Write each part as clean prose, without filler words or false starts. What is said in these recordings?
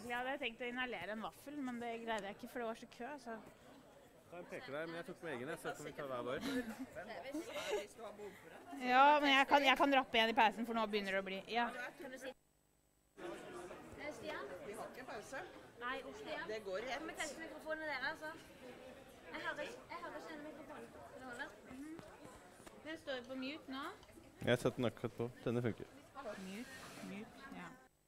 Jeg hadde tenkt å inhalere en vaffel, men det greide jeg ikke, for det var så kø, så... Jeg peker deg, men jeg tok med egen, så kan vi ta hver vår. Ja, men jeg kan rappe igjen i pausen, for nå begynner det å bli... Ja. Stian? Vi har ikke pause. Nei, Stian. Det går igjen. Kan vi teste mikrofonen der, altså? Jeg hører ikke denne mikrofonen. Det holder. Den står på mute nå. Jeg setter den akkurat på. Denne funker. Mute, ja.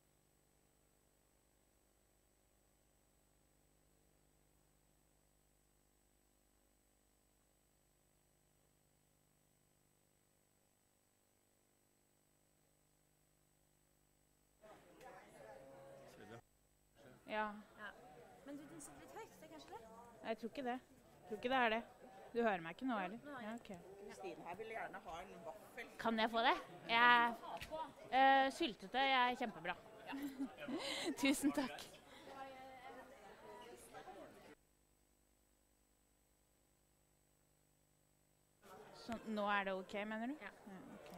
Ja. Men du sitter litt høyt, det er kanskje det? Jeg tror ikke det. Jeg tror ikke det er det. Du hører meg ikke nå, eller? Ja, ok. Kristine her vil gjerne ha en vaffel. Kan jeg få det? Syltete er kjempebra. Tusen takk. Så nå er det ok, mener du? Ja. Ok.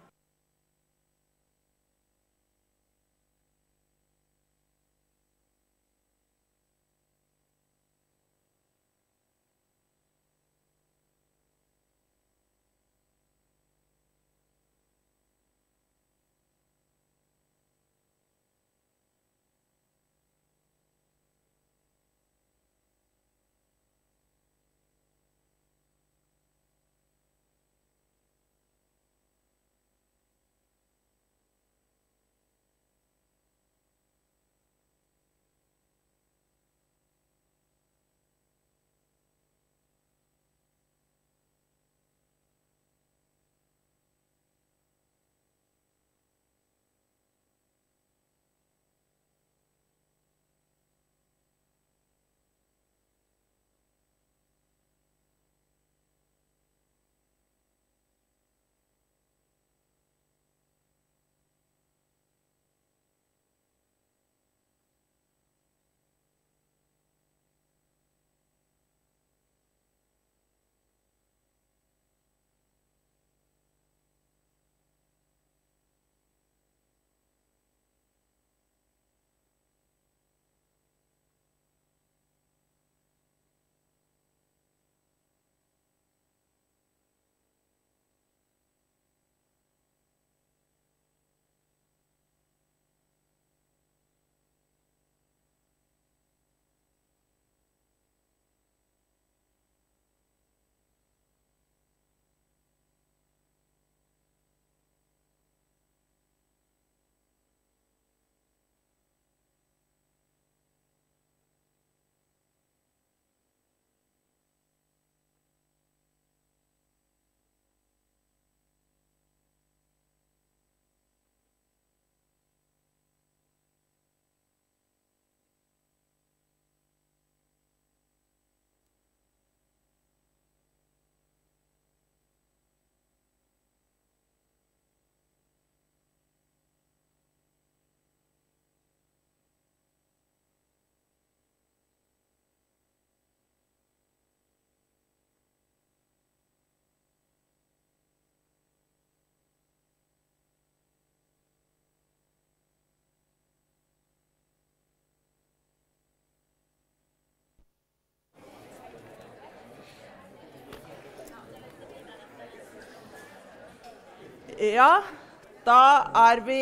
Ja, da er vi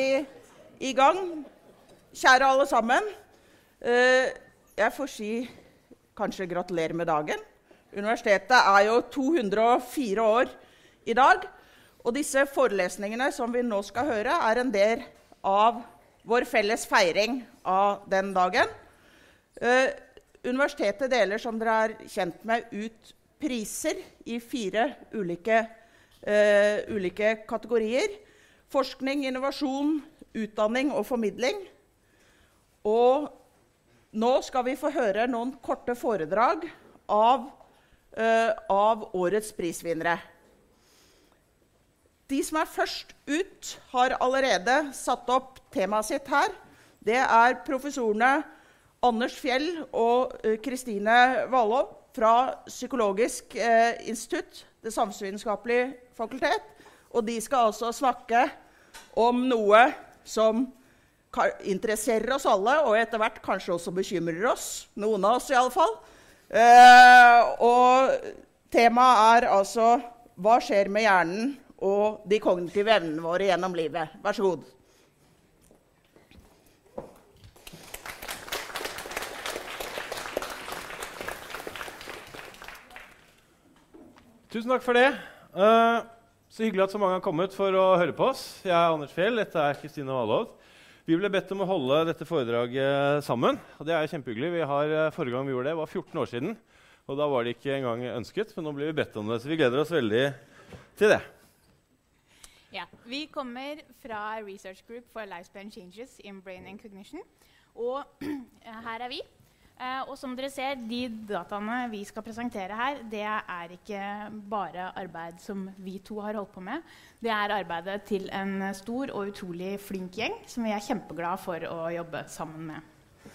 i gang. Kjære alle sammen. Jeg får si kanskje gratulerer med dagen. Universitetet er jo 204 år i dag, og disse forelesningene som vi nå skal høre er en del av vår felles feiring av den dagen. Universitetet deler, som dere er kjent med, ut priser i 4 ulike kategorier: forskning, innovasjon, utdanning og formidling. Og nå skal vi få høre noen korte foredrag av årets prisvinnere. De som er først ut, har allerede satt opp temaet sitt her. Det er professorene Anders Fjell og Kristine Valov fra Psykologisk institutt, det samfunnsvitenskapelige fakultet. Og de skal altså snakke om noe som interesserer oss alle, og etter hvert kanskje også bekymrer oss, noen av oss i alle fall. Og temaet altså hva skjer med hjernen og de kognitive evnene våre gjennom livet. Vær så god. Tusen takk for det. Så hyggelig at så mange har kommet for å høre på oss. Jeg er Anders Fjell, dette er Kristine Valhovd. Vi ble bedt om å holde dette foredraget sammen, og det er kjempehyggelig. Forrige gang vi gjorde det var 14 år siden, og da var det ikke engang ønsket, men nå blir vi bedt om det, så vi gleder oss veldig til det. Ja, vi kommer fra Research Group for Lifespan Changes in Brain and Cognition, og her er vi. Og som dere ser, de dataene vi skal presentere her, det er ikke bare arbeid som vi to har holdt på med. Det er arbeidet til en stor og utrolig flink gjeng, som vi er kjempeglade for å jobbe sammen med.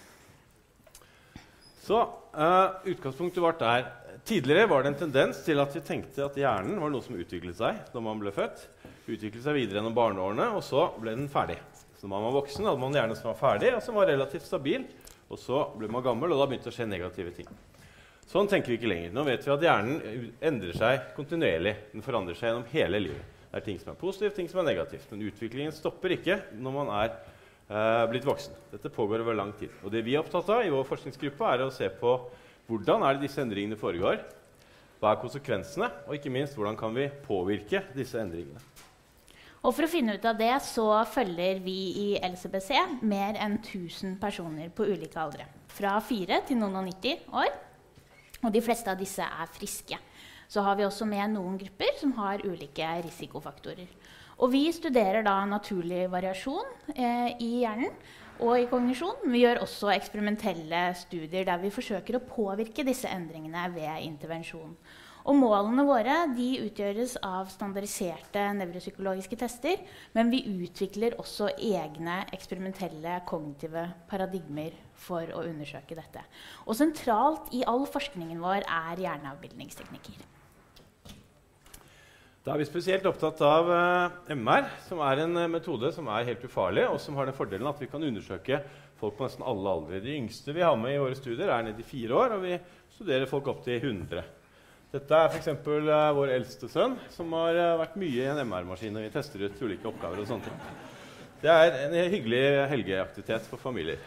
Så utgangspunktet vårt er, tidligere var det en tendens til at vi tenkte at hjernen var noe som utviklet seg når man ble født, utviklet seg videre gjennom barneårene, og så ble den ferdig. Så når man var voksen, hadde man en hjerne som var ferdig, og som var relativt stabil. Og så ble man gammel, og da begynte det å skje negative ting. Sånn tenker vi ikke lenger. Nå vet vi at hjernen endrer seg kontinuerlig. Den forandrer seg gjennom hele livet. Det er ting som er positivt, ting som er negativt. Men utviklingen stopper ikke når man er blitt voksen. Dette pågår over lang tid. Og det vi er opptatt av i vår forskningsgruppe er å se på hvordan er det disse endringene foregår, hva er konsekvensene, og ikke minst hvordan kan vi påvirke disse endringene. Og for å finne ut av det så følger vi i LCBC mer enn 1000 personer på ulike aldre. Fra 4 til noen og 90 år, og de fleste av disse er friske. Så har vi også med noen grupper som har ulike risikofaktorer. Og vi studerer da naturlig variasjon i hjernen og i kognisjon. Vi gjør også eksperimentelle studier der vi forsøker å påvirke disse endringene ved intervensjon. Og målene våre de utgjøres av standardiserte nevropsykologiske tester, men vi utvikler også egne eksperimentelle kognitive paradigmer for å undersøke dette. Og sentralt i all forskningen vår er hjerneavbildningsteknikker. Da er vi spesielt opptatt av MR, som er en metode som er helt ufarlig, og som har den fordelen at vi kan undersøke folk på nesten alle aldre. De yngste vi har med i våre studier er ned i 4 år, og vi studerer folk opp til 100. Dette er for eksempel vår eldste sønn, som har vært mye i en MR-maskin, og vi tester ut ulike oppgaver og sånt. Det er en hyggelig helgeaktivitet for familier.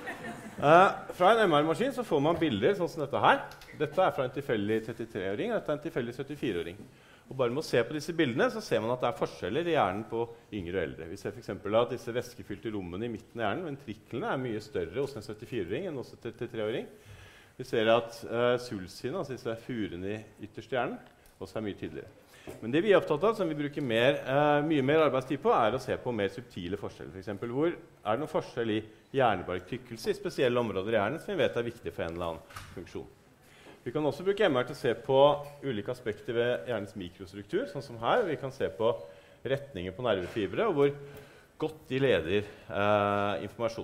Fra en MR-maskin så får man bilder sånn som dette her. Dette er fra en tilfeldig 33-åring, dette er en tilfeldig 74-åring. Og bare med å se på disse bildene så ser man at det er forskjeller i hjernen på yngre og eldre. Vi ser for eksempel at disse væskefylte rommene i midten av hjernen, ventriklene, er mye større hos en 74-åring enn hos en 33-åring. Vi ser at sulsene, altså disse furene i ytterste hjernen, også er mye tydeligere. Men det vi er opptatt av, som vi bruker mye mer arbeidstid på, er å se på mer subtile forskjeller. For eksempel, hvor er det noen forskjell i hjernebarktykkelse i spesielle områder i hjernen som vi vet er viktig for en eller annen funksjon. Vi kan også bruke MR til å se på ulike aspekter ved hjernens mikrostruktur, sånn som her. Vi kan se på retninger på nervefibre, og hvor godt de leder informasjon.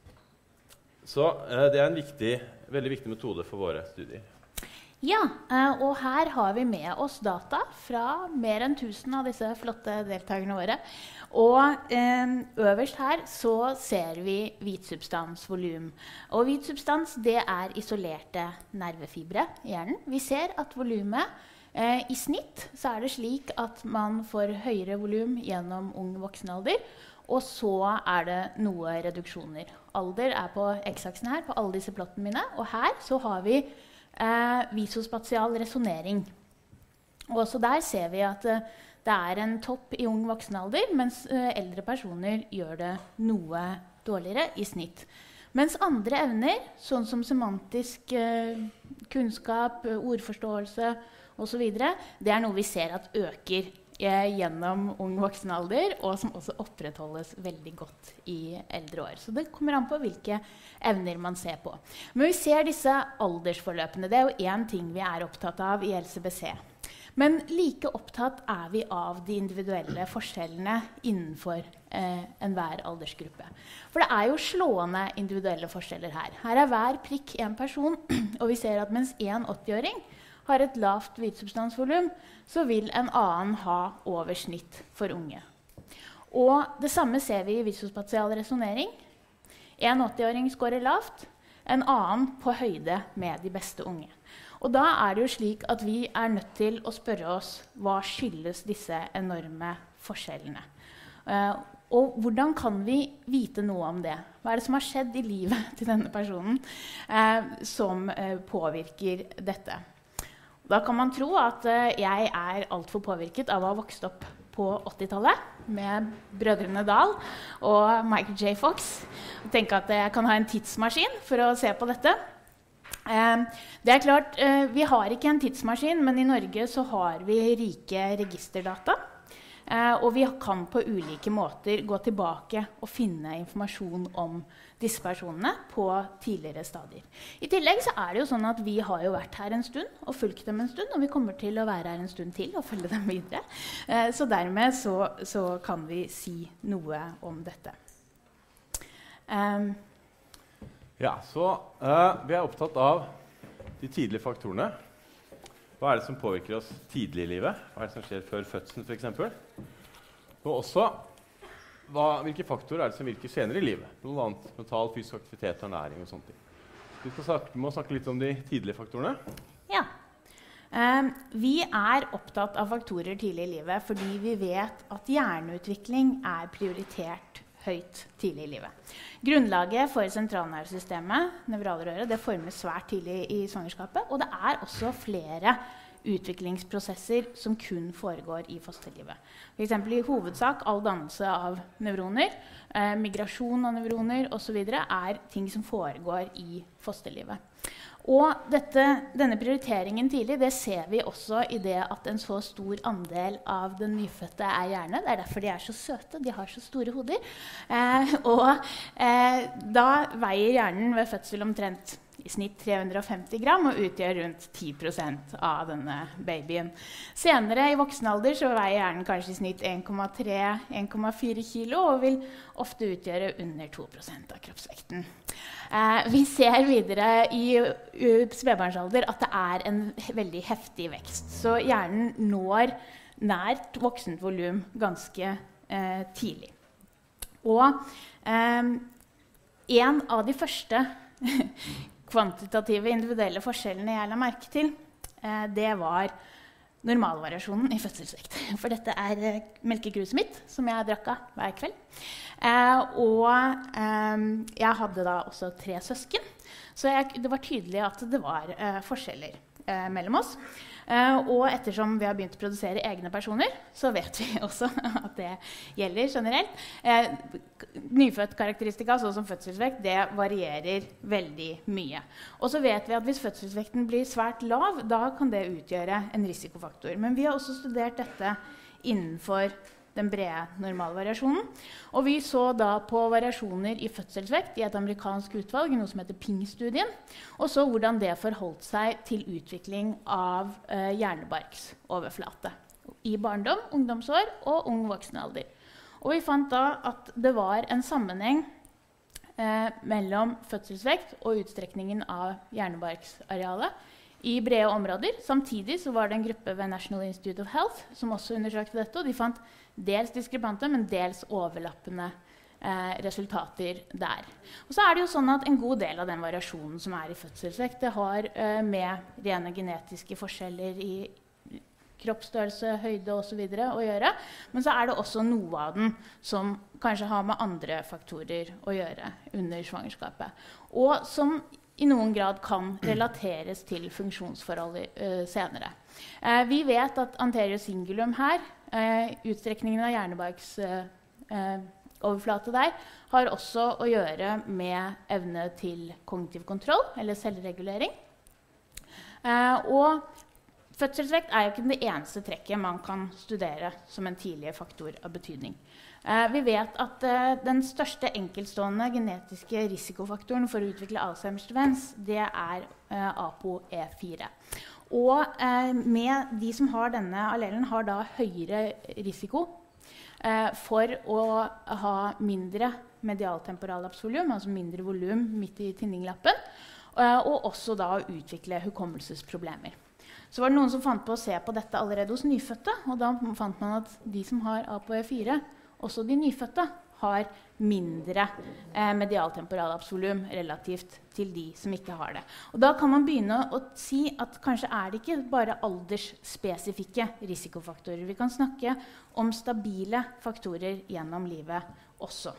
Så det er en veldig viktig metode for våre studier. Ja, og her har vi med oss data fra mer enn 1000 av disse flotte deltakerne våre. Og øverst her så ser vi hvitsubstansvolum. Og hvitsubstans det er isolerte nervefibre i hjernen. Vi ser at volumet i snitt så er det slik at man får høyere volum gjennom ung voksenalder. Og så er det noe reduksjoner. Alder er på x-aksen her, på alle disse plottene mine. Og her så har vi visospatial resonering. Og også der ser vi at det er en topp i ung voksenalder, mens eldre personer gjør det noe dårligere i snitt. Mens andre evner, sånn som semantisk kunnskap, ordforståelse og så videre, det er noe vi ser at øker gjennom ung voksenalder, og som også opprettholdes veldig godt i eldre år. Så det kommer an på hvilke evner man ser på. Men vi ser disse aldersforløpene. Det er jo en ting vi er opptatt av i LCBC. Men like opptatt er vi av de individuelle forskjellene innenfor enhver aldersgruppe. For det er jo slående individuelle forskjeller her. Her er hver prikk en person, og vi ser at mens en 80-åring har et lavt hvitsubstansvolum, så vil en annen ha over snitt for unge. Og det samme ser vi i visospatial resonering. En 80-åring scorer lavt, en annen på høyde med de beste unge. Og da det jo slik at vi nødt til å spørre oss hva skyldes disse enorme forskjellene. Og hvordan kan vi vite noe om det? Hva det som har skjedd i livet til denne personen som påvirker dette? Da kan man tro at jeg alt for påvirket av å ha vokst opp på 80-tallet med Brødrene Dal og Michael J. Fox. Og tenke at jeg kan ha en tidsmaskin for å se på dette. Det klart, vi har ikke en tidsmaskin, men i Norge så har vi rike registerdata. Og vi kan på ulike måter gå tilbake og finne informasjon om disse personene på tidligere stadier. I tillegg så det jo sånn at vi har jo vært her en stund og fulgt dem en stund, og vi kommer til å være her en stund til og følge dem videre. Så dermed så kan vi si noe om dette. Ja, så vi opptatt av de tidlige faktorene. Hva det som påvirker oss tidlig i livet? Hva det som skjer før fødselen, for eksempel? Og også, hvilke faktorer det som virker senere i livet? Noe annet, mental, fysisk aktivitet og næring og sånt. Vi må snakke litt om de tidlige faktorene. Ja. Vi opptatt av faktorer tidlig i livet fordi vi vet at hjerneutvikling prioritert høyt tidlig i livet. Grunnlaget for sentralnervesystemet, nevralrøret, det formes svært tidlig i svangerskapet, og det også flere utviklingsprosesser som kun foregår i fosterlivet. For eksempel i hovedsak all dannelse av nevroner, migrasjon av nevroner og så videre ting som foregår i fosterlivet. Og denne prioriteringen tidlig, det ser vi også i det at en så stor andel av den nyfødte hjerne. Det derfor de så søte, de har så store hoder. Da veier hjernen ved fødsel omtrent i snitt 350 gram og utgjør rundt 10% av denne babyen. Senere i voksen alder så veier hjernen kanskje i snitt 1,3–1,4 kilo og vil ofte utgjøre under 2% av kroppsvekten. Vi ser videre i spedbarnsalder at det en veldig heftig vekst. Så hjernen når nært voksent volum ganske tidlig. Og en av de første kvantitative individuelle forskjellene jeg la merke til, det var normalvariasjonen i fødselsvekt. For dette melkekruset mitt, som jeg drakk av hver kveld. Jeg hadde da også 3 søsken, så det var tydelig at det var forskjeller mellom oss. Og ettersom vi har begynt å produsere egne personer, så vet vi også at det gjelder generelt. Nyfødt karakteristika, sånn som fødselsvekt, det varierer veldig mye. Og så vet vi at hvis fødselsvekten blir svært lav, da kan det utgjøre en risikofaktor. Men vi har også studert dette innenfor den brede normalvariasjonen. Og vi så da på variasjoner i fødselsvekt i et amerikansk utvalg, noe som heter PING-studien, og så hvordan det forholdt seg til utvikling av hjernebarksoverflate i barndom, ungdomsår og ung voksenalder. Og vi fant da at det var en sammenheng mellom fødselsvekt og utstrekningen av hjernebarksarealet i brede områder. Samtidig så var det en gruppe ved National Institute of Health som også undersøkte dette, og de fant dels diskrepante, men dels overlappende resultater der. Og så det jo sånn at en god del av den variasjonen som i fødselsvekt, det har med rene genetiske forskjeller i kroppsstørrelse, høyde og så videre å gjøre, men så det også noe av den som kanskje har med andre faktorer å gjøre under svangerskapet, og som i noen grad kan relateres til funksjonsforhold senere. Vi vet at anterior cingulum her, utstrekningen av hjernebarksoverflate der, har også å gjøre med evne til kognitiv kontroll, eller selvregulering. Og fødselsvekt jo ikke det eneste trekket man kan studere som en tidlig faktor av betydning. Vi vet at den største enkeltstående genetiske risikofaktoren for å utvikle Alzheimers demens, det ApoE4. Og med de som har denne allelen, har da høyere risiko for å ha mindre medialtemporalapsvolum, altså mindre volum midt i tinninglappen, og også da å utvikle hukommelsesproblemer. Så var det noen som fant på å se på dette allerede hos nyfødte, og da fant man at de som har ApoE4, også de nyfødte, har mindre medialtemporalabsolum relativt til de som ikke har det. Og da kan man begynne å si at kanskje er det ikke bare aldersspesifikke risikofaktorer. Vi kan snakke om stabile faktorer gjennom livet også.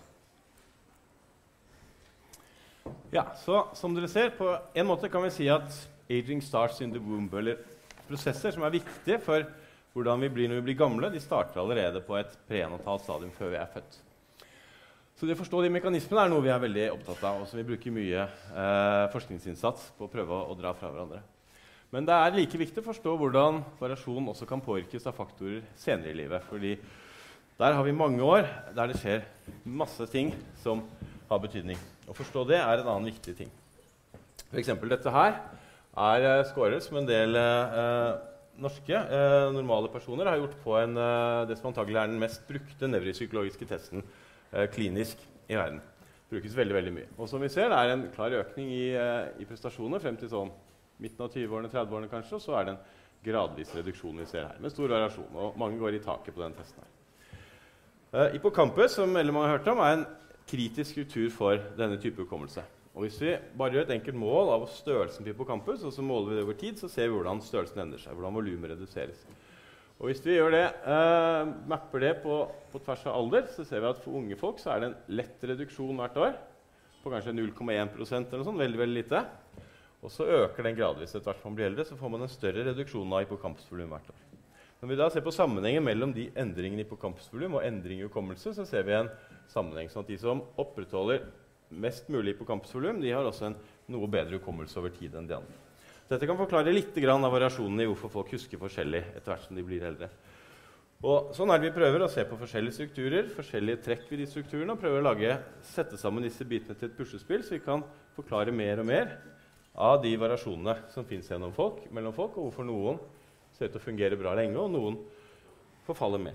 Ja, så som dere ser, på en måte kan vi si at aging starts in the womb, eller prosesser som er viktige for hvordan vi blir når vi blir gamle, de starter allerede på et prenatalt stadium før vi er født. Så det å forstå de mekanismene er noe vi er veldig opptatt av, og som vi bruker mye forskningsinnsats på å prøve å dra fra hverandre. Men det er like viktig å forstå hvordan variasjon også kan påvirkes av faktorer senere i livet, fordi der har vi mange år der det skjer masse ting som har betydning. Å forstå det er en annen viktig ting. For eksempel dette her er scorer som en del norske normale personer har gjort på det som antagelig er den mest brukte nevropsykologiske testen klinisk i verden. Brukes veldig, veldig mye. Og som vi ser, det er en klar økning i prestasjoner frem til sånn midten av 20-årene, 30-årene kanskje, og så er det en gradvis reduksjon vi ser her, med stor variasjon, og mange går i taket på den testen her. Hippocampus, som veldig mange har hørt om, er en kritisk struktur for denne type hukommelse. Og hvis vi bare gjør et enkelt mål av størrelsen på hippocampus, og så måler vi det over tid, så ser vi hvordan størrelsen endrer seg, hvordan volumet reduseres. Og hvis vi gjør det, mapper det på tvers av alder, så ser vi at for unge folk så er det en lett reduksjon hvert år, på kanskje 0,1% eller noe sånt, veldig, veldig lite. Og så øker den gradvis etter hvert man blir eldre, så får man en større reduksjon av hippocampusvolum hvert år. Når vi da ser på sammenhengen mellom de endringene i hippocampusvolum og endring i hukommelse, så ser vi en sammenheng, sånn at de som opprettholder mest mulig hippocampusvolum, de har også en noe bedre hukommelse over tid enn de andre. Dette kan forklare litt grann av variasjonen i hvorfor folk husker forskjellig etter hvert som de blir eldre. Og sånn er det vi prøver å se på forskjellige strukturer, forskjellige trekk ved de strukturene, og prøver å sette sammen disse bitene til et puslespill, så vi kan forklare mer og mer av de variasjonene som finnes mellom folk, og hvorfor noen ser ut til å fungere bra lenge, og noen forfaller mer.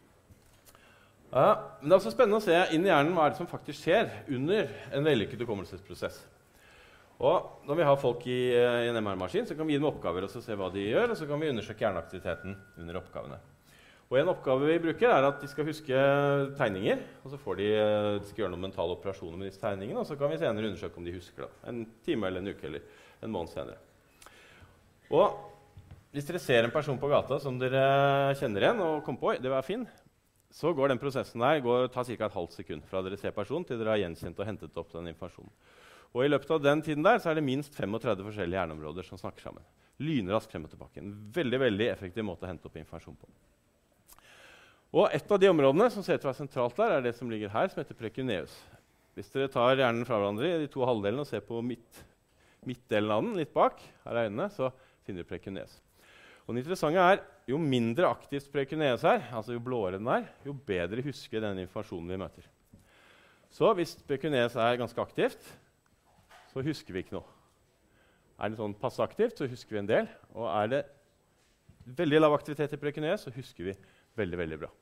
Men det er også spennende å se inn i hjernen hva er det som faktisk skjer under en vellykket hukommelsesprosess. Og når vi har folk i en MR-maskin, så kan vi gi dem oppgaver og så se hva de gjør, og så kan vi undersøke hjerneaktiviteten under oppgavene. Og en oppgave vi bruker er at de skal huske tegninger, og så får de skal gjøre noen mentale operasjoner med disse tegningene, og så kan vi senere undersøke om de husker det. En time eller en uke eller en måned senere. Og hvis dere ser en person på gata som dere kjenner igjen og kommer på, oi, det var fin, så går den prosessen der, tar ca. et halvt sekund fra dere ser personen til dere har gjenkjent og hentet opp den informasjonen. Og i løpet av den tiden der så er det minst 35 forskjellige hjerneområder som snakker sammen. Lynraskt frem og tilbake. En veldig, veldig effektiv måte å hente opp informasjon på. Og et av de områdene som ser ut til å være sentralt der, er det som ligger her, som heter precuneus. Hvis dere tar hjernen fra hverandre i de to halvdelene og ser på midtdelen av den, litt bak, her er øynene, så finner dere precuneus. Og det interessante er, jo mindre aktivt precuneus er, altså jo blåere den er, jo bedre husker den informasjonen vi møter. Så hvis precuneus er ganske aktivt, så husker vi ikke noe. Er det sånn passe aktivt, så husker vi en del. Og er det veldig lav aktivitet i precuneus, så husker vi veldig, veldig bra.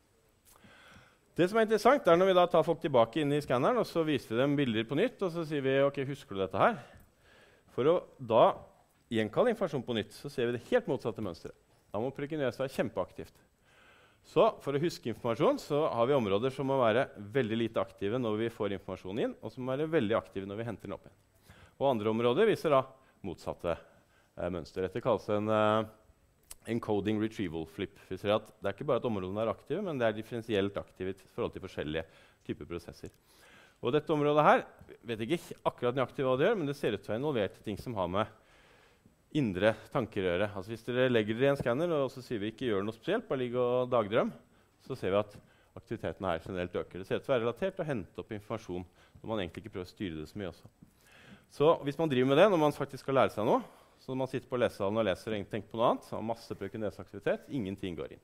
Det som er interessant, er når vi da tar folk tilbake inn i skanneren, og så viser vi dem bilder på nytt, og så sier vi, ok, husker du dette her? For å da gjenkalle informasjon på nytt, så ser vi det helt motsatte mønstret. Da må precuneus være kjempeaktivt. Så for å huske informasjon så har vi områder som må være veldig lite aktive når vi får informasjon inn, og som må være veldig aktive når vi henter den opp igjen. Og andre områder viser da motsatte mønster. Dette kalles en encoding retrieval flip. Vi ser at det er ikke bare at områdene er aktive, men det er differensielt aktive i forhold til forskjellige typer prosesser. Og dette området her, vet ikke akkurat nøyaktig hva det gjør, men det ser ut til å være involvert i ting som har med indre tankerøre. Altså hvis dere legger dere i en skanner og så sier vi ikke gjør noe spesielt, bare ligge og dagdrøm, så ser vi at aktiviteten her generelt øker. Det ser ut til å være relatert til å hente opp informasjon når man egentlig ikke prøver å styre det så mye også. Så hvis man driver med det når man faktisk skal lære seg noe, så når man sitter på lesesalen og leser og egentlig tenker på noe annet, så har masse precuneus-aktivitet, ingenting går inn.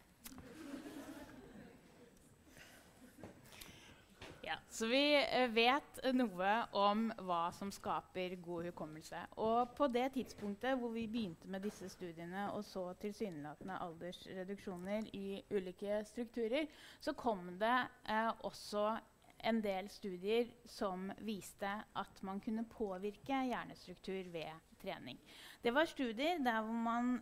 Ja, så vi vet noe om hva som skaper god hukommelse. Og på det tidspunktet hvor vi begynte med disse studiene og så tilsynelatende aldersreduksjoner i ulike strukturer, så kom det også en del studier som viste at man kunne påvirke hjernestruktur ved trening. Det var studier der hvor man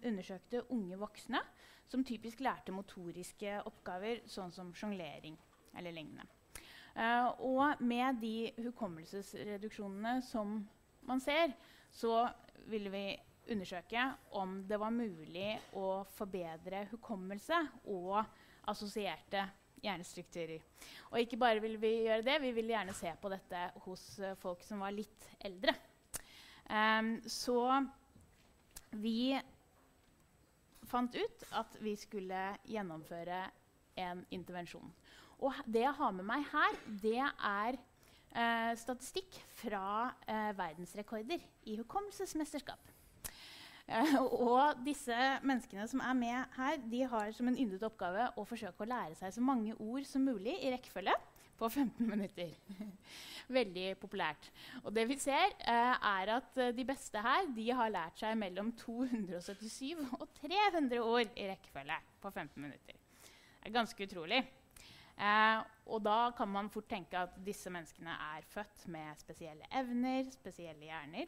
undersøkte unge voksne som typisk lærte motoriske oppgaver, sånn som sjonglering. eller lignende. Og med de hukommelsesreduksjonene som man ser, så ville vi undersøke om det var mulig å forbedre hukommelse og assosierte hjernestrukturer. Og ikke bare ville vi gjøre det, vi ville gjerne se på dette hos folk som var litt eldre. Så vi fant ut at vi skulle gjennomføre en intervensjon. Og det jeg har med meg her, det er statistikk fra verdensrekorder i hukommelsesmesterskap. Og disse menneskene som er med her, de har som en yndet oppgave å forsøke å lære seg så mange ord som mulig i rekkefølge på 15 minutter. Veldig populært. Og det vi ser er at de beste her, de har lært seg mellom 277 og 300 ord i rekkefølge på 15 minutter. Det er ganske utrolig. Og da kan man fort tenke at disse menneskene er født med spesielle evner, spesielle hjerner.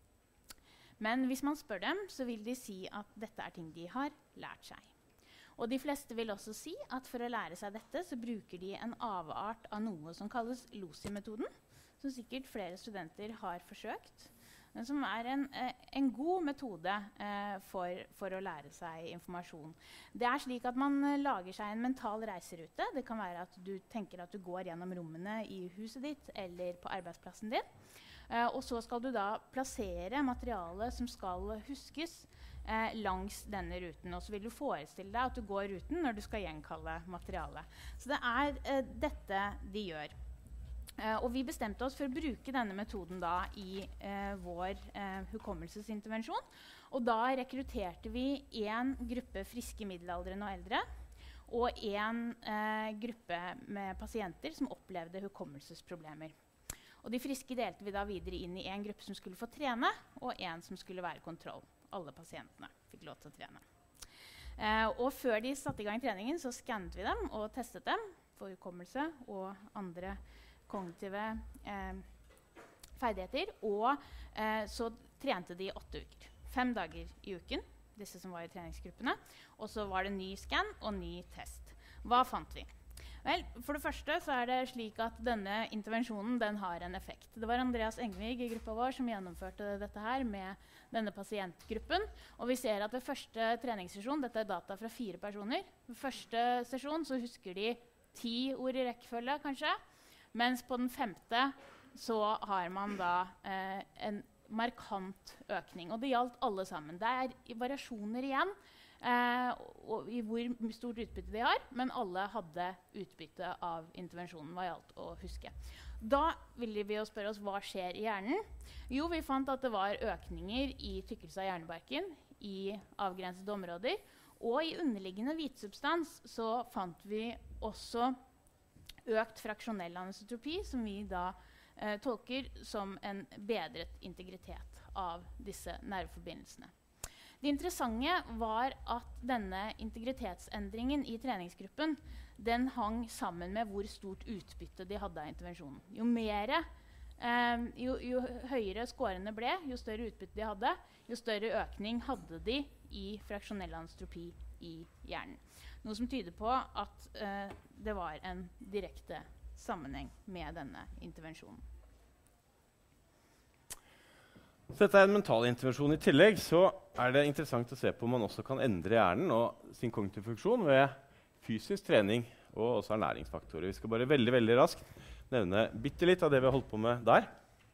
Men hvis man spør dem, så vil de si at dette er ting de har lært seg. Og de fleste vil også si at for å lære seg dette, så bruker de en avart av noe som kalles LOSI-metoden, som sikkert flere studenter har forsøkt, men som er en god metode for å lære seg informasjon. Det er slik at man lager seg en mental reiserute. Det kan være at du tenker at du går gjennom rommene i huset ditt eller på arbeidsplassen din. Og så skal du da plassere materialet som skal huskes langs denne ruten. Og så vil du forestille deg at du går ruten når du skal gjenkalle materialet. Så det er dette de gjør. Og vi bestemte oss for å bruke denne metoden da i vår hukommelsesintervensjon. Og da rekrutterte vi en gruppe friske middelaldrende og eldre, og en gruppe med pasienter som opplevde hukommelsesproblemer. Og de friske delte vi da videre inn i en gruppe som skulle få trene, og en som skulle være kontroll. Alle pasientene fikk lov til å trene. Og før de satte i gang treningen, så skannet vi dem og testet dem for hukommelse og andre kognitive ferdigheter, og så trente de 8 uker. 5 dager i uken, disse som var i treningsgruppene, og så var det ny scan og ny test. Hva fant vi? Vel, for det første så er det slik at denne intervensjonen den har en effekt. Det var Andreas Engvig i gruppa vår som gjennomførte dette her med denne pasientgruppen, og vi ser at ved første treningssesjon, dette er data fra 4 personer, ved første sesjon så husker de 10 ord i rekkefølge kanskje, mens på den 5. så har man da en markant økning. Og det gjaldt alle sammen. Det er variasjoner igjen i hvor stort utbytte de har, men alle hadde utbytte av intervensjonen hva gjaldt å huske. Da ville vi spørre oss hva skjer i hjernen. Jo, vi fant at det var økninger i tykkelse av hjernebarken i avgrensede områder, og i underliggende hvitsubstans så fant vi også økt fraksjonell anisotropi, som vi da tolker som en bedret integritet av disse nerveforbindelsene. Det interessante var at denne integritetsendringen i treningsgruppen den hang sammen med hvor stort utbytte de hadde av intervensjonen. Jo høyere scorene ble, jo større utbytte de hadde, jo større økning hadde de i fraksjonell anistropi i hjernen. Noe som tyder på at det var en direkte sammenheng med denne intervensjonen. Så dette er en mental intervensjon. I tillegg så er det interessant å se på om man også kan endre hjernen og sin kognitive funksjon ved fysisk trening og også ernæringsfaktorer. Vi skal bare veldig, veldig raskt nevne bitte litt av det vi har holdt på med der.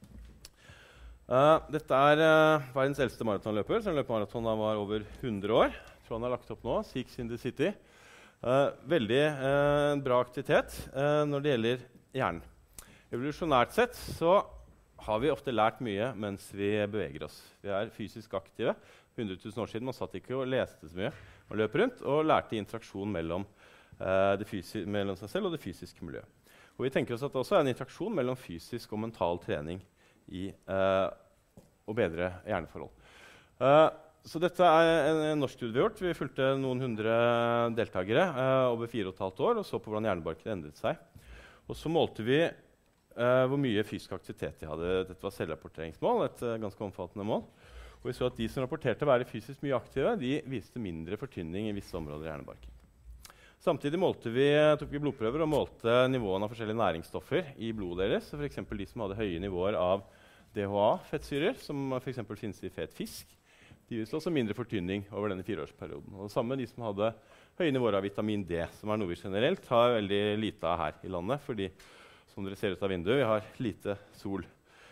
Dette er verdens eldste maratonløper, som løper maraton da var over 100 år. Jeg tror han har lagt opp nå, Seeks in the City. Veldig bra aktivitet når det gjelder hjernen. Evolusjonært sett så har vi ofte lært mye mens vi beveger oss. Vi er fysisk aktive. 100 000 år siden man satt ikke og leste så mye. Man løp rundt og lærte interaksjon mellom seg selv og det fysiske miljøet. Og vi tenker oss at det også er en interaksjon mellom fysisk og mental trening i å bedre hjerneforhold. Så dette er en norsk studie vi har gjort. Vi fulgte noen 100 deltakere over 4,5 år og så på hvordan hjernebarken endret seg. Og så målte vi hvor mye fysisk aktivitet de hadde. Dette var selvrapporteringsmål, et ganske omfattende mål. Og vi så at de som rapporterte å være fysisk mye aktive, de viste mindre fortynning i visse områder i hjernebarken. Samtidig tok vi blodprøver og målte nivåene av forskjellige næringsstoffer i blodet deres. For eksempel de som hadde høye nivåer av DHA-fettsyrer, som for eksempel finnes i fet fisk. De viste også mindre fortynning over denne 4-årsperioden. Og det samme med de som hadde høye nivåer av vitamin D, som noe vi generelt har veldig lite av her i landet, fordi som dere ser ut av vinduet, vi har lite sol.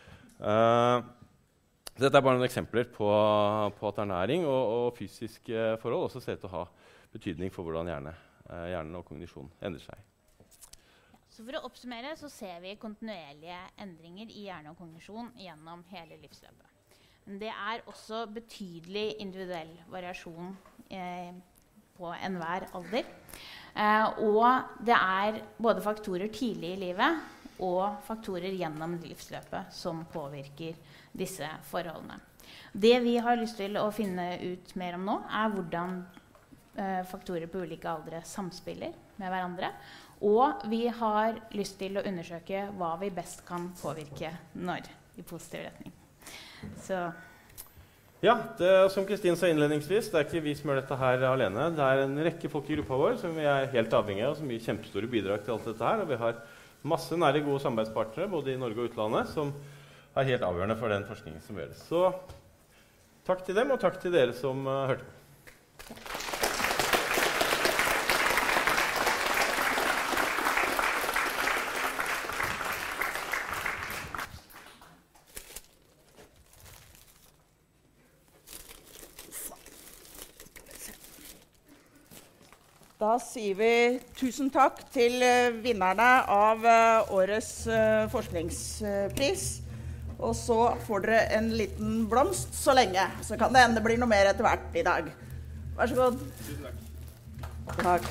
Dette bare noen eksempler på at ernæring og fysiske forhold også ser ut til å ha betydning for hvordan hjernen og kognisjon endrer seg. Så for å oppsummere så ser vi kontinuerlige endringer i hjerne og kognisjon gjennom hele livsløpet. Men det også betydelig individuell variasjon på enhver alder. Og det både faktorer tidlig i livet og faktorer gjennom livsløpet som påvirker disse forholdene. Det vi har lyst til å finne ut mer om nå, hvordan faktorer på ulike aldre samspiller med hverandre. Og vi har lyst til å undersøke hva vi best kan påvirke når i positiv retning. Så. Ja, som Kristin sa innledningsvis, det ikke vi som gjør dette her alene. Det en rekke folk i gruppa vår som vi helt avhengig av, som gir kjempestore bidrag til alt dette her. Og vi har masse nære gode samarbeidspartnere, både i Norge og utlandet, som helt avgjørende for den forskningen som gjøres. Så takk til dem, og takk til dere som hørte på. Da sier vi tusen takk til vinnerne av årets forskningspris. Og så får dere en liten blomst så lenge, så kan det bli noe mer etter hvert i dag. Vær så god. Tusen takk. Takk.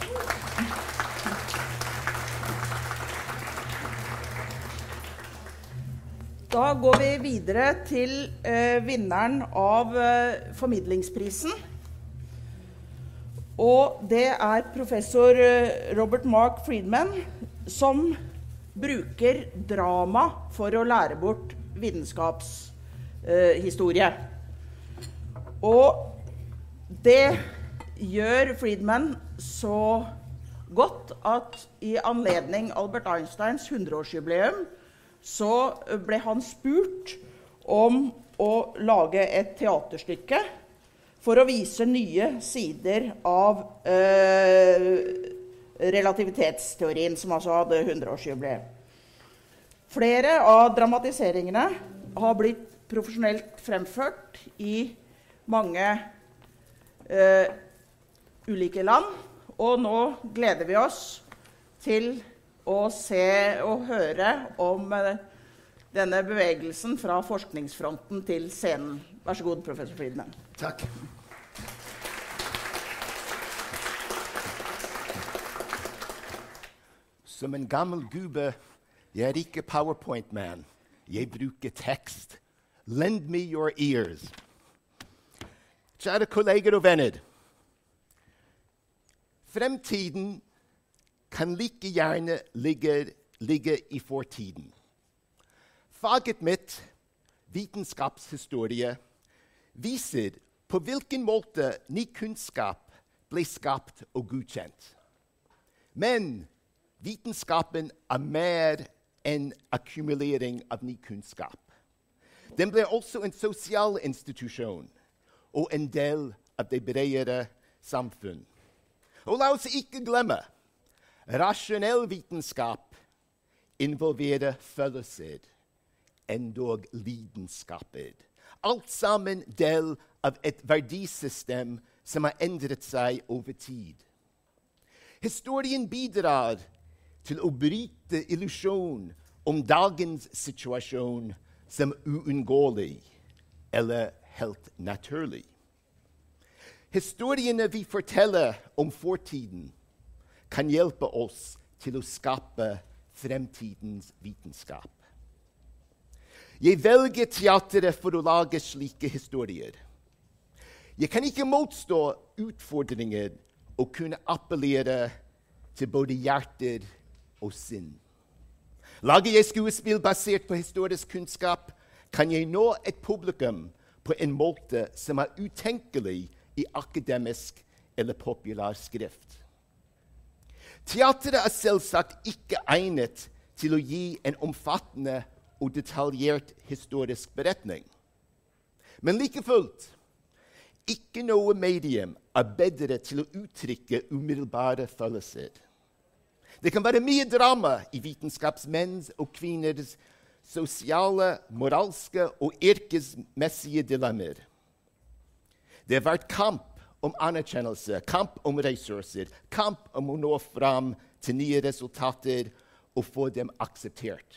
Da går vi videre til vinneren av formidlingsprisen. Og det professor Robert Mark Friedman, som bruker drama for å lære bort vitenskapshistorie. Og det gjør Friedman så godt at i anledning Albert Einsteins 100-årsjubileum så ble han spurt om å lage et teaterstykke for å vise nye sider av relativitetsteorien, som altså hadde 100-årsjubileum. Flere av dramatiseringene har blitt profesjonelt fremført i mange ulike land, og nå gleder vi oss til å se og høre om denne bevegelsen fra forskningsfronten til scenen. Vær så god, professor Friedman. Takk. Som en gammel gubbe, jeg ikke PowerPoint-man. Jeg bruker tekst. Lend me your ears. Kjære kolleger og venner. Fremtiden kan like gjerne ligge i fortiden. Faget mitt, vitenskapshistorie, viser på hvilken måte ny kunnskap ble skapt og godkjent. Men vitenskapen mer enn akkumulering av ny kunnskap. Den ble også en sosial institusjon og en del av det bredere samfunn. Og la oss ikke glemme, rasjonell vitenskap involverer følelser, endog lidenskaper. Alt sammen del av et verdisystem som har endret seg over tid. Historien bidrar til å bryte illusjon om dagens situasjon som uunngåelig eller helt naturlig. Historiene vi forteller om fortiden kan hjelpe oss til å skape fremtidens vitenskap. Jeg velger teateret for å lage slike historier. Jeg kan ikke motstå utfordringer og kunne appellere til både hjerter og sinn. Lager jeg skuespill basert på historisk kunnskap, kan jeg nå et publikum på en måte som utenkelig i akademisk eller populær skrift. Teateret selvsagt ikke egnet til å gi en omfattende og detaljert historisk beretning. Men like fullt, ikke noe medium bedre til å uttrykke umiddelbare følelser. Det kan være mye drama i vitenskapsmenns og kvinners sosiale, moralske og yrkesmessige dilemmaer. Det har vært kamp om anerkjennelse, kamp om ressurser, kamp om å nå fram til nye resultater og få dem akseptert.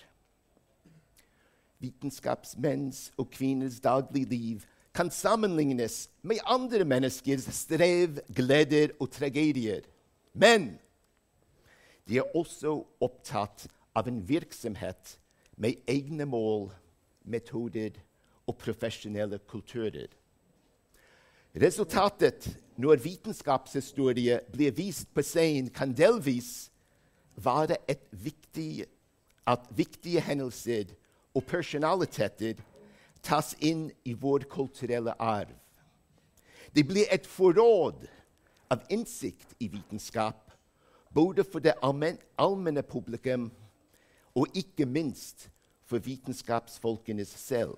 Vitenskapsmenns og kvinners daglige liv kan sammenlignes med andre menneskers strev, gleder og tragedier. Men de er også opptatt av en virksomhet med egne mål, metoder og profesjonelle kulturer. Resultatet når vitenskapshistorie blir vist på scenen, kan delvis være at viktige hendelser og personaliteter tas inn i vår kulturelle arv. Det blir et forråd av innsikt i vitenskap, både for det allmenne publikum og ikke minst for vitenskapsfolkene selv.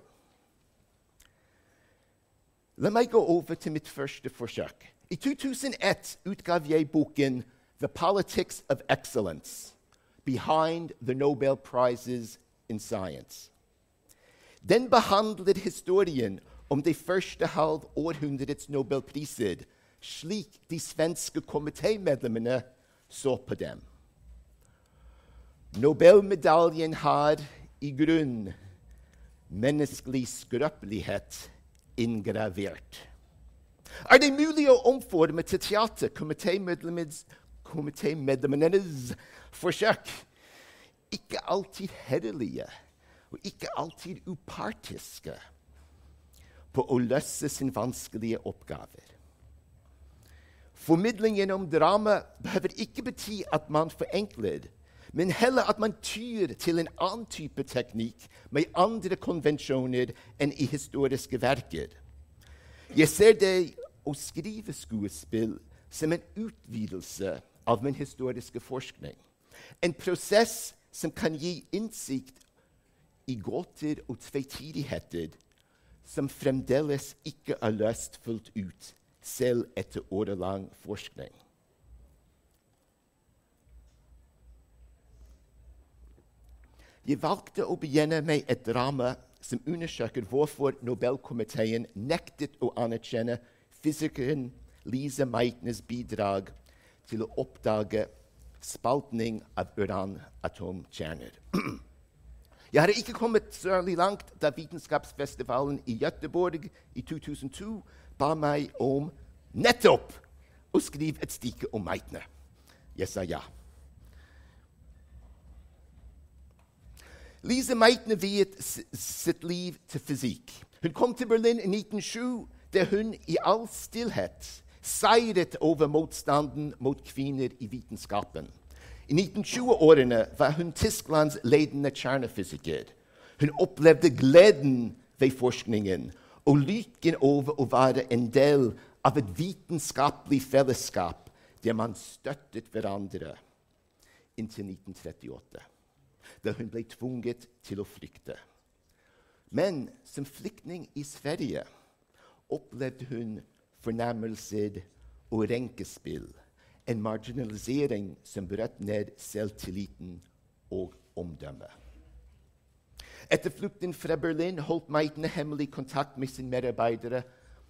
La meg gå over til mitt første forsøk. I 2001 utgav jeg boken The Politics of Excellence, Behind the Nobel Prizes in Science. Den behandler historien om det første halv århundrets Nobelpriser, slik de svenske komitémedlemmene så på dem. Nobelmedaljen har i grunn menneskelig skrøpelighet inngravert. Er det mulig å omforme til teater komitémedlemmenes forsøk? Ikke alltid herlige og ikke alltid upartiske på å løse sin vanskelige oppgaver. Formidlingen om drama behøver ikke bety at man forenkler, men heller at man tyr til en annen type teknikk med andre konvensjoner enn i historiske verker. Jeg ser det å skrive skuespill som en utvidelse av min historiske forskning. En prosess som kan gi innsikt i gåter og tvetydigheter som fremdeles ikke er løst fullt ut, selv etter årelang forskning. Jeg valgte å begynne med et drama som undersøker hvorfor Nobelkomiteen nektet å anerkjenne fysikeren Lise Meitners bidrag til å oppdage spaltning av uranatomkjerner. Jeg hadde ikke kommet særlig langt da Vitenskapsfestivalen i Göteborg i 2002 ba meg om nettopp å skrive et stykke om Meitner. Jeg sa ja. Lise Meitner viet sitt liv til fysikk. Hun kom til Berlin i 1907, der hun i all stillhet seiret over motstanden mot kvinner i vitenskapen. I 1920-årene var hun Tysklands ledende kjernefysiker. Hun opplevde gleden ved forskningen og lykken over å være en del av et vitenskapelig fellesskap der man støttet hverandre inntil 1938, da hun ble tvunget til å flykte. Men som flyktning i Sverige opplevde hun fornærmelser og renkespill, en marginalisering som brøt ned selvtilliten og omdømmet. Etter flukten fra Berlin holdt Meitner hemmelig kontakt med sin medarbeider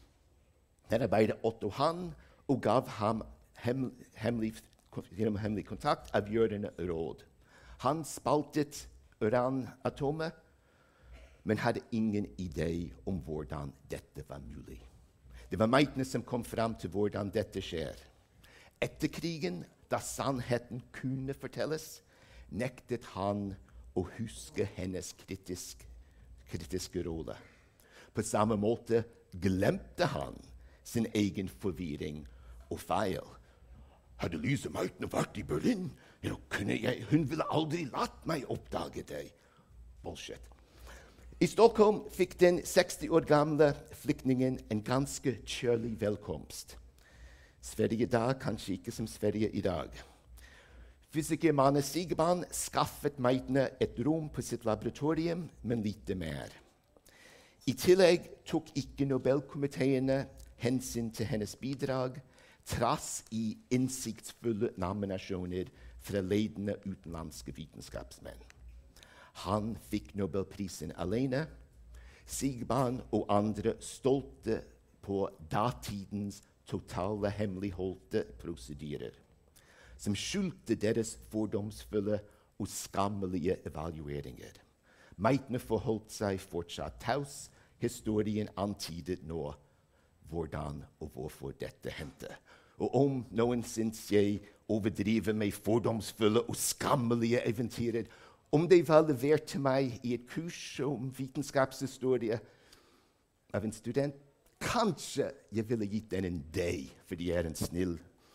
Otto Hahn og gav ham gjennom hemmelig kontakt avgjørende råd. Han spaltet uranatomet, men hadde ingen idé om hvordan dette var mulig. Det var Meitner som kom fram til hvordan dette skjer. Etter krigen, da sannheten kunne fortelles, nektet han å huske hennes kritiske rolle. På samme måte glemte han sin egen forvirring og feil. Hadde Lise Meitner vært i Berlin, hun ville aldri latt meg oppdage det. Bullshit. I Stockholm fikk den 60 år gamle flyktningen en ganske kjølig velkomst. Sverige da, kanskje ikke som Sverige i dag. Fysiker Mane Sigban skaffet Meitner et rom på sitt laboratorium, men lite mer. I tillegg tok ikke Nobelkomiteene hensyn til hennes bidrag, trass i innsiktsfulle nominasjoner fra ledende utenlandske vitenskapsmenn. Han fikk Nobelprisen alene. Sigban og andre stolte på datidens totale hemmeligholdte prosedyrer, som skjulte deres fordomsfulle og skammelige evalueringer. Meitner forholdt seg fortsatt taus. Historien antydet nå hvordan og hvorfor dette hendte. Og om noen syns jeg overdriver med fordomsfulle og skammelige eventyrer, om det var levert til meg i et kurs om vitenskapshistorie av en student, kanskje jeg ville gitt den en D, fordi jeg en snill,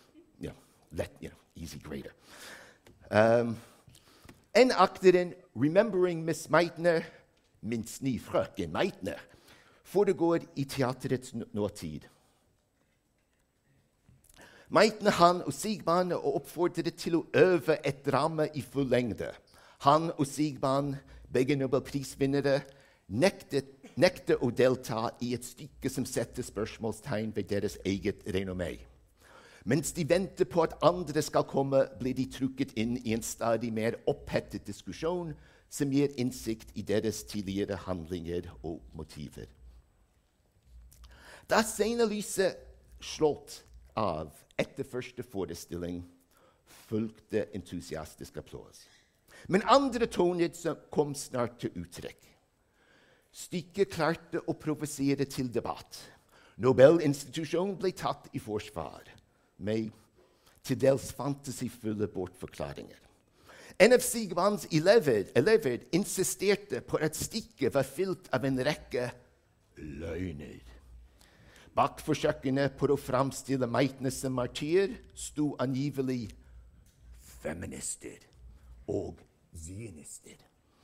easy grader. En akteren Remembering Miss Meitner, min snifrøken Meitner, foregår i teaterets nåtid. Meitner, han og Sigban er oppfordret til å øve et drama i full lengde. Han og Sigban, begge Nobelprisvinnere, nekter å delta i et stykke som setter spørsmålstegn ved deres eget renommé. Mens de venter på at andre skal komme, blir de trukket inn i en stadig mer opphettet diskusjon som gir innsikt i deres tidligere handlinger og motiver. Da scenelyset slått av etter første forestilling, fulgte entusiastisk applaus. Men andre toner kom snart til uttrykk. Stykket klarte å provosere til debatt. Nobelinstitusjonen ble tatt i forsvar med til dels fantasifulle bortforklaringer. En av Sigbans elever insisterte på at stykket var fylt av en rekke løgner. Bak forsøkene på å framstille Meitner som martyr sto angivelig feminister og zionister.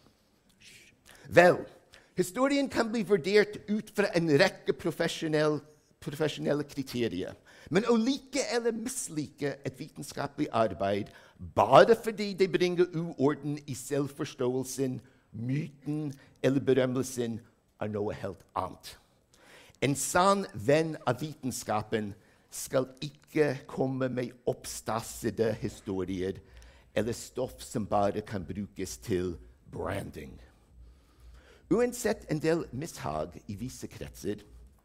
Vel, historien kan bli vurdert ut fra en rekke profesjonelle kriterier. Men å like eller mislike et vitenskapelig arbeid bare fordi det bringer uorden i selvforståelsen, myten eller berømmelsen, er noe helt annet. En sann venn av vitenskapen skal ikke komme med oppstassede historier eller stoff som bare kan brukes til branding. Uansett en del mishag i visse kretser,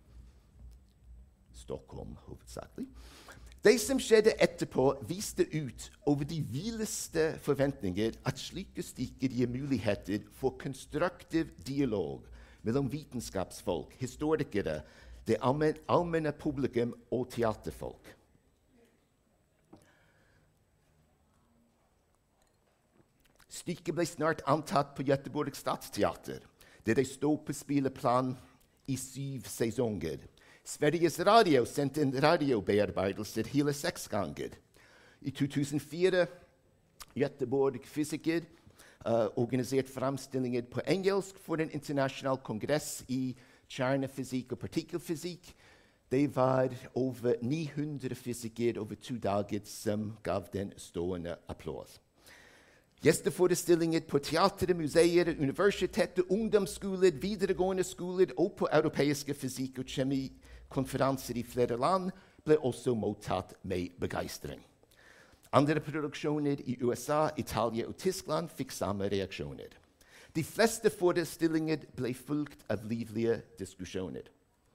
Stockholm hovedsakelig, det som skjedde etterpå viste ut over de villeste forventninger at slike stykker gir muligheter for konstruktiv dialog mellom vitenskapsfolk, historikere, det allmenne publikum og teaterfolk. Stykket ble snart antatt på Göteborg Stadsteater, der det stod på spilleplan i 7 sesonger. Sveriges Radio sendte en radiobearbeidelse hele 6 ganger. I 2004, Göteborg fysiker organisert framstillinger på engelsk for en internasjonal kongress i kjernefysikk og partikkelfysikk. Det var over 900 fysikere over 2 dager som gav den stående applaus. Gjesteforestillinger på teater, museer, universiteter, ungdomsskoler, videregående skoler og på europeiske fysikk- og kjemikonferanser i flere land ble også mottatt med begeistring. Andre produksjoner i USA, Italia og Tyskland fikk samme reaksjoner. De fleste forestillinger ble fulgt av livlige diskusjoner.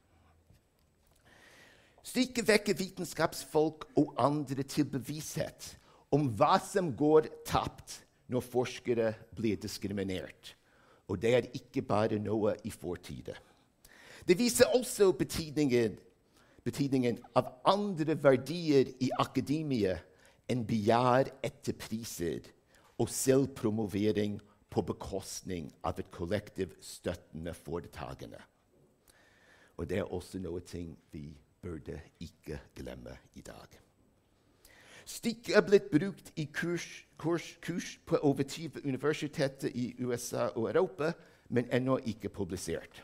Stykket vekker vitenskapsfolk og andre til bevissthet om hva som går tapt når forskere blir diskriminert. Og det er ikke bare noe i fortiden. Det viser også betydningen av andre verdier i akademia enn begjær etter priser og selvpromovering på bekostning av et kollektiv støttende foretagende. Og det er også noe ting vi burde ikke glemme i dag. Stykket er blitt brukt i kurs på over 20 universiteter i USA og Europa, men ennå ikke publisert.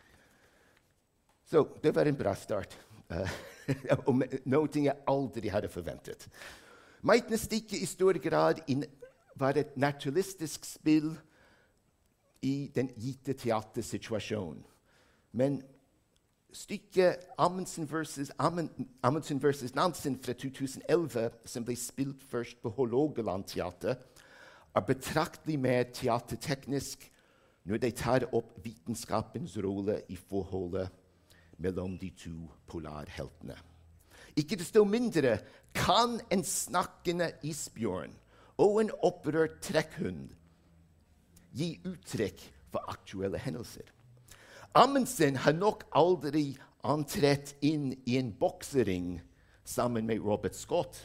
Så det var en bra start. Noe jeg aldri hadde forventet. Meitnestykket i stor grad var et naturalistisk spill i den gitte teatersituasjonen. Men stykket Amundsen versus Nansen fra 2011, som ble spilt først på Hålogaland Teater, er betraktelig mer teaterteknisk når de tar opp vitenskapens rolle i forholdet mellom de to polarheltene. Ikke desto mindre kan en snakkende isbjørn og en opprørt trekkhund gi uttrykk for aktuelle hendelser. Amundsen har nok aldri antrett inn i en boksering sammen med Robert Scott.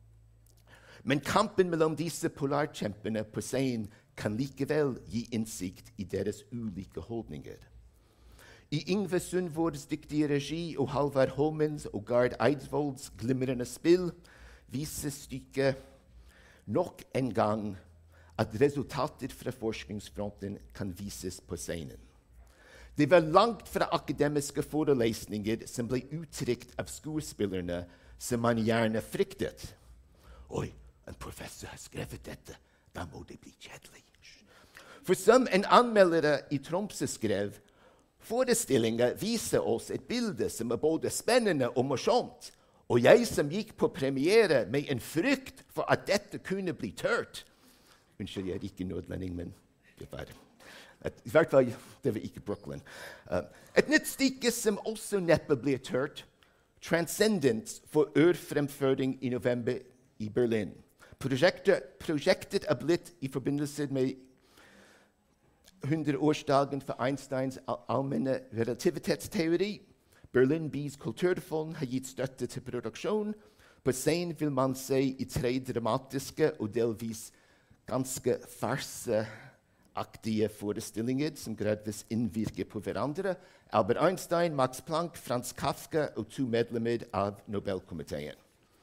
Men kampen mellom disse polarkjempene på scenen kan likevel gi innsikt i deres ulike holdninger. I Yngve Sundvolds dyktige regi og Halvard Holmens og Gard Eidsvolds glimrende spill viser stykket nok en gang at resultater fra forskningsfronten kan vises på scenen. Det var langt fra akademiske forelesninger som ble uttrykt av skuespillerne som man gjerne fryktet. Oi, en professor har skrevet dette, da må det bli kjedelig. For som en anmelder i Tromsø skrev, forestillingen viser oss et bilde som er både spennende og morsomt, og jeg som gikk på premiere med en frykt for at dette kunne bli tørt. Unnskyld, jeg er ikke nordlending, men det var det. I hvert fall, det var ikke Brooklyn. Et nytt stykke som også neppe blir tørt, Transcendence for ørfremføring i november i Berlin. Prosjektet er blitt i forbindelse med 100-årsdagen for Einsteins allmenne relativitetsteori. Berlin Bees kulturfond har gitt støtte til produksjon. På scenen vil man se i 3 dramatiske og delvis ganske farseaktige forestillinger som gradvis innvirker på hverandre. Albert Einstein, Max Planck, Franz Kafka og 2 medlemmer av Nobelkomiteen.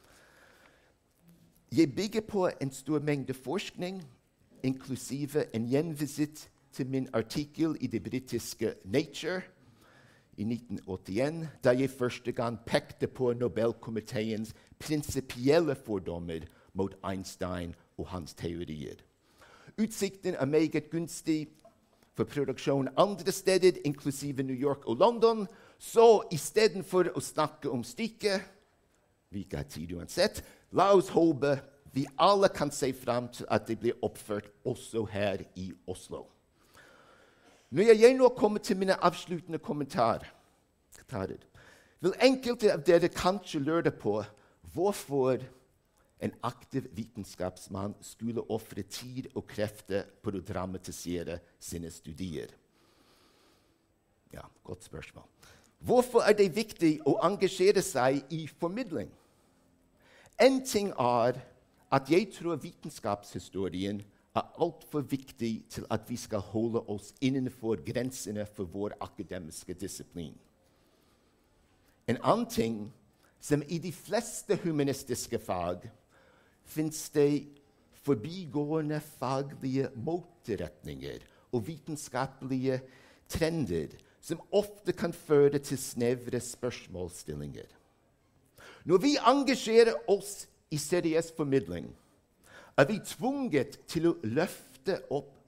Jeg bygger på en stor mengde forskning, inklusive en gjenvisitt til min artikkel i det britiske Nature i 1981, da jeg første gang pekte på Nobelkomiteens prinsipielle fordommer mot Einstein og hans teorier. Utsikten er meget gunstig for produksjon andre steder, inklusive New York og London, så i stedet for å snakke om stykket, vi ikke har tid uansett, la oss håpe vi alle kan se frem til at det blir oppført også her i Oslo. Når jeg nå kommer til mine avsluttende kommentarer, vil enkelte av dere kanskje lure på hvorfor en aktiv vitenskapsmann skulle ofre tid og krefter på å dramatisere sine studier. Ja, godt spørsmål. Hvorfor er det viktig å engasjere seg i formidling? En ting er at jeg tror vitenskapshistorien er altfor viktig til at vi skal holde oss innenfor grensene for vår akademiske disiplin. En annen ting, som i de fleste humanistiske fag, finnes det forbigående faglige motretninger og vitenskapelige trender som ofte kan føre til snevre spørsmålsstillinger. Når vi engasjerer oss i seriøs formidling, er vi tvunget til å løfte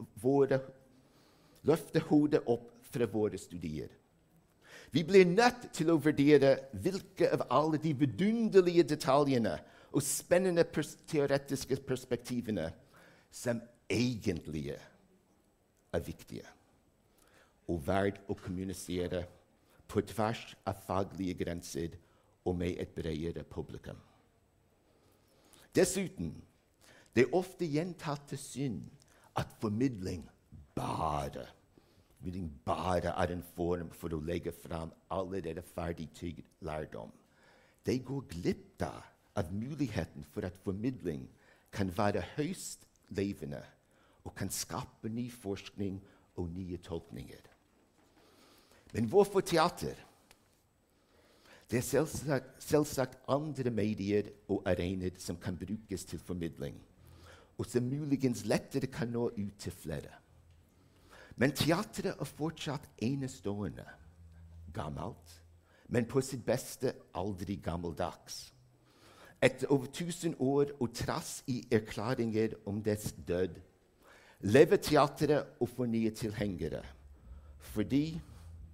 hodet opp fra våre studier. Vi blir nødt til å vurdere hvilke av alle de vidunderlige detaljene og spennende teoretiske perspektivene som egentlig er viktige og verdt å kommunisere på tvers av faglige grenser og med et bredere publikum. Dessuten, det er ofte gjentatte synd at formidling bare er en form for å legge fram allerede ferdigtygd lærdom. De går glipp av muligheten for at formidling kan være høyst levende og kan skape ny forskning og nye tolkninger. Men hvorfor teater? Det er selvsagt andre medier og arenaer som kan brukes til formidling, og som muligens lettere kan nå ut til flere. Men teateret er fortsatt enestående, gammelt, men på sitt beste aldri gammeldags. Etter over 1000 år og trass i erklæringer om dets død, lever teateret og får nye tilhengere. Fordi,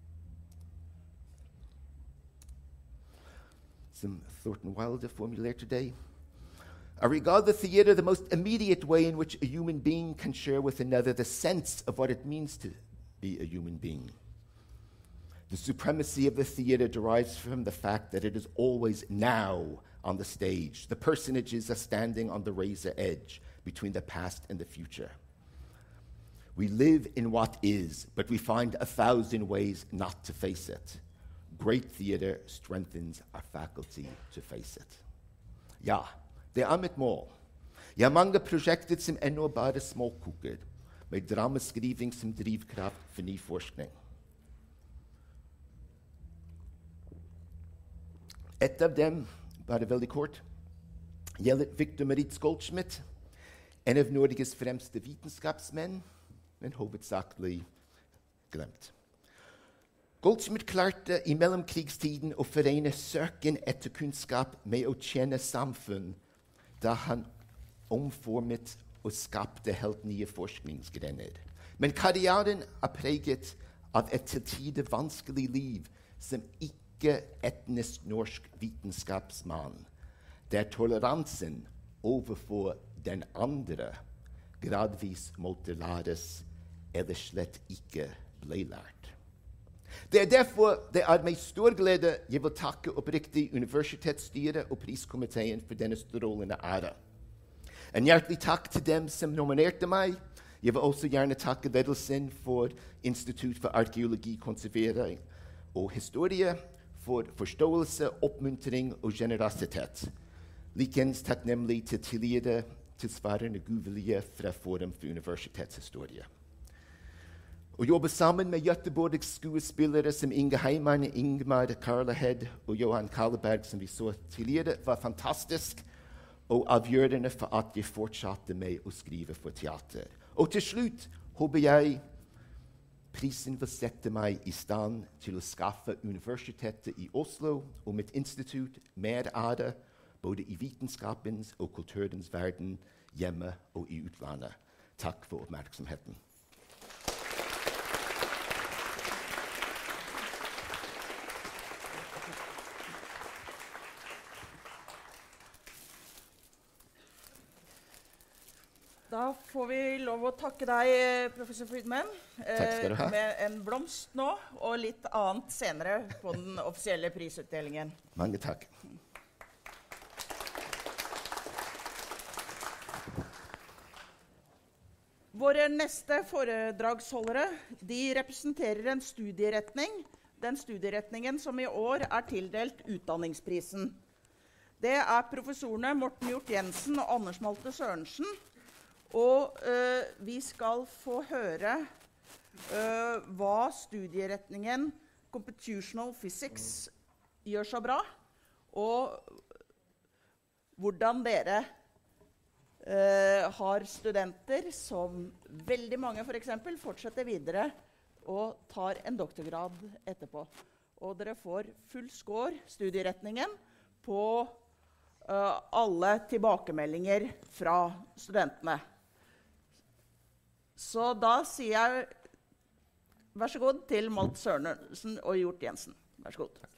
som Thornton Wilder formulerte det, I regard the theater the most immediate way in which a human being can share with another the sense of what it means to be a human being. The supremacy of the theater derives from the fact that it is always now on the stage. The personages are standing on the razor edge between the past and the future. We live in what is, but we find 1,000 ways not to face it. Great theater strengthens our faculty to face it. Ja, det mitt mål. Jeg har mange prosjekter som ennå bare småkoker, med dramaskriving som drivkraft for ny forskning. Et av dem, bare veldig kort, gjelder Victor Maritz Goldschmidt, en av Norges fremste vitenskapsmenn, men hovedsakelig glemt. Goldschmidt klarte i mellomkrigstiden å forene søken etter kunnskap med å tjene samfunn, da han omformet og skapte helt nye forskningsgrener. Men karrieren preget av et til tider vanskelig liv som ikke etnisk norsk vitenskapsmann, der toleransen overfor den andre gradvis måtte læres, eller slett ikke ble lært. Det derfor det med stor glede jeg vil takke oppriktig universitetsstyret og priskomiteen for denne strålende ære. En hjertelig takk til dem som nominerte meg. Jeg vil også gjerne takke ledelsen for Institutt for arkeologi, konservering og historie for forståelse, oppmuntring og generøsitet. Likens takknemlig til tidligere tilsvarende godvilje fra Forum for universitetshistorie. Å jobbe sammen med Göteborgs skuespillere som Inge Heimann, Ingmar Karlahed og Johan Kalleberg, som vi så tidligere, var fantastisk og avgjørende for at jeg fortsatte med å skrive for teater. Og til slutt håper jeg prisen vil sette meg i stand til å skaffe Universitetet i Oslo og mitt institutt mer ære, både i vitenskapens og kulturens verden, hjemme og i utlandet. Takk for oppmerksomheten. Da får vi lov å takke deg, professor Friedman, Takk skal du ha. med en blomst nå, og litt annet senere på den offisielle prisutdelingen. Mange takk. Våre neste foredragsholdere, de representerer en studieretning, den studieretningen som i år tildelt utdanningsprisen. Det professorene Morten Hjort Jensen og Anders Malte Sørensen, og vi skal få høre hva studieretningen Computational Physics gjør så bra, og hvordan dere har studenter som veldig mange for eksempel fortsetter videre og tar en doktorgrad etterpå. Og dere får full score studieretningen på alle tilbakemeldinger fra studentene. Så da sier jeg vær så god til Malte Sørensen og Hjort Jensen. Vær så god.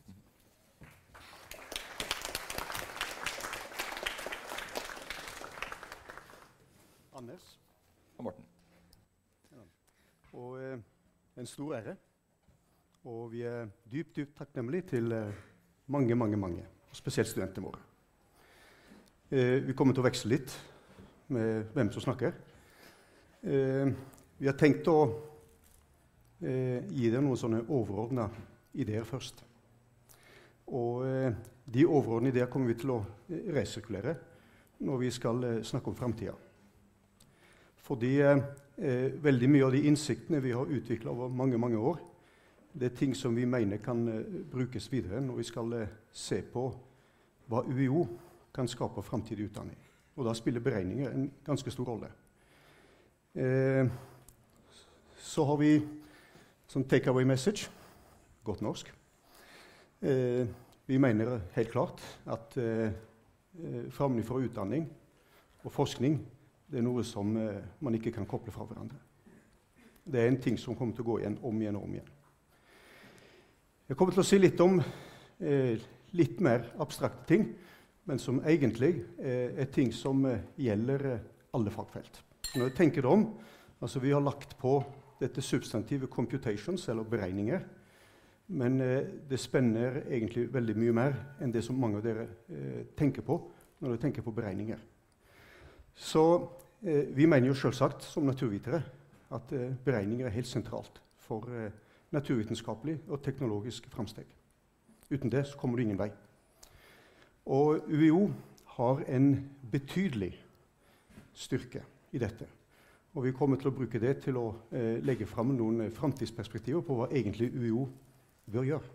Anders og Morten. Ja. Og en stor ære. Og vi dypt takknemlige til mange, og spesielt studentene våre. Vi kommer til å veksle litt med hvem som snakker. Vi har tenkt å gi dere noen sånne overordnede ideer først. Og de overordnede ideer kommer vi til å resirkulere når vi skal snakke om fremtiden. Fordi veldig mye av de innsiktene vi har utviklet over mange år, det ting som vi mener kan brukes videre når vi skal se på hva UiO kan skape fremtidig utdanning. Og da spiller beregninger en ganske stor rolle. Så har vi sånn take-away message, godt norsk. Vi mener helt klart at framfor utdanning og forskning, det noe som man ikke kan koble fra hverandre. Det en ting som kommer til å gå igjen om igjen og om igjen. Jeg kommer til å si litt om litt mer abstrakte ting, men som egentlig ting som gjelder alle fagfelt. Når jeg tenker det om, altså vi har lagt på dette substantivet computations, eller beregninger, men det spenner egentlig veldig mye mer enn det som mange av dere tenker på når dere tenker på beregninger. Så vi mener jo selvsagt som naturvitere at beregninger er helt sentralt for naturvitenskapelig og teknologisk fremsteg. Uten det så kommer det ingen vei. Og UiO har en betydelig styrke i dette. Og vi kommer til å bruke det til å legge frem noen fremtidsperspektiver på hva egentlig UiO bør gjøre.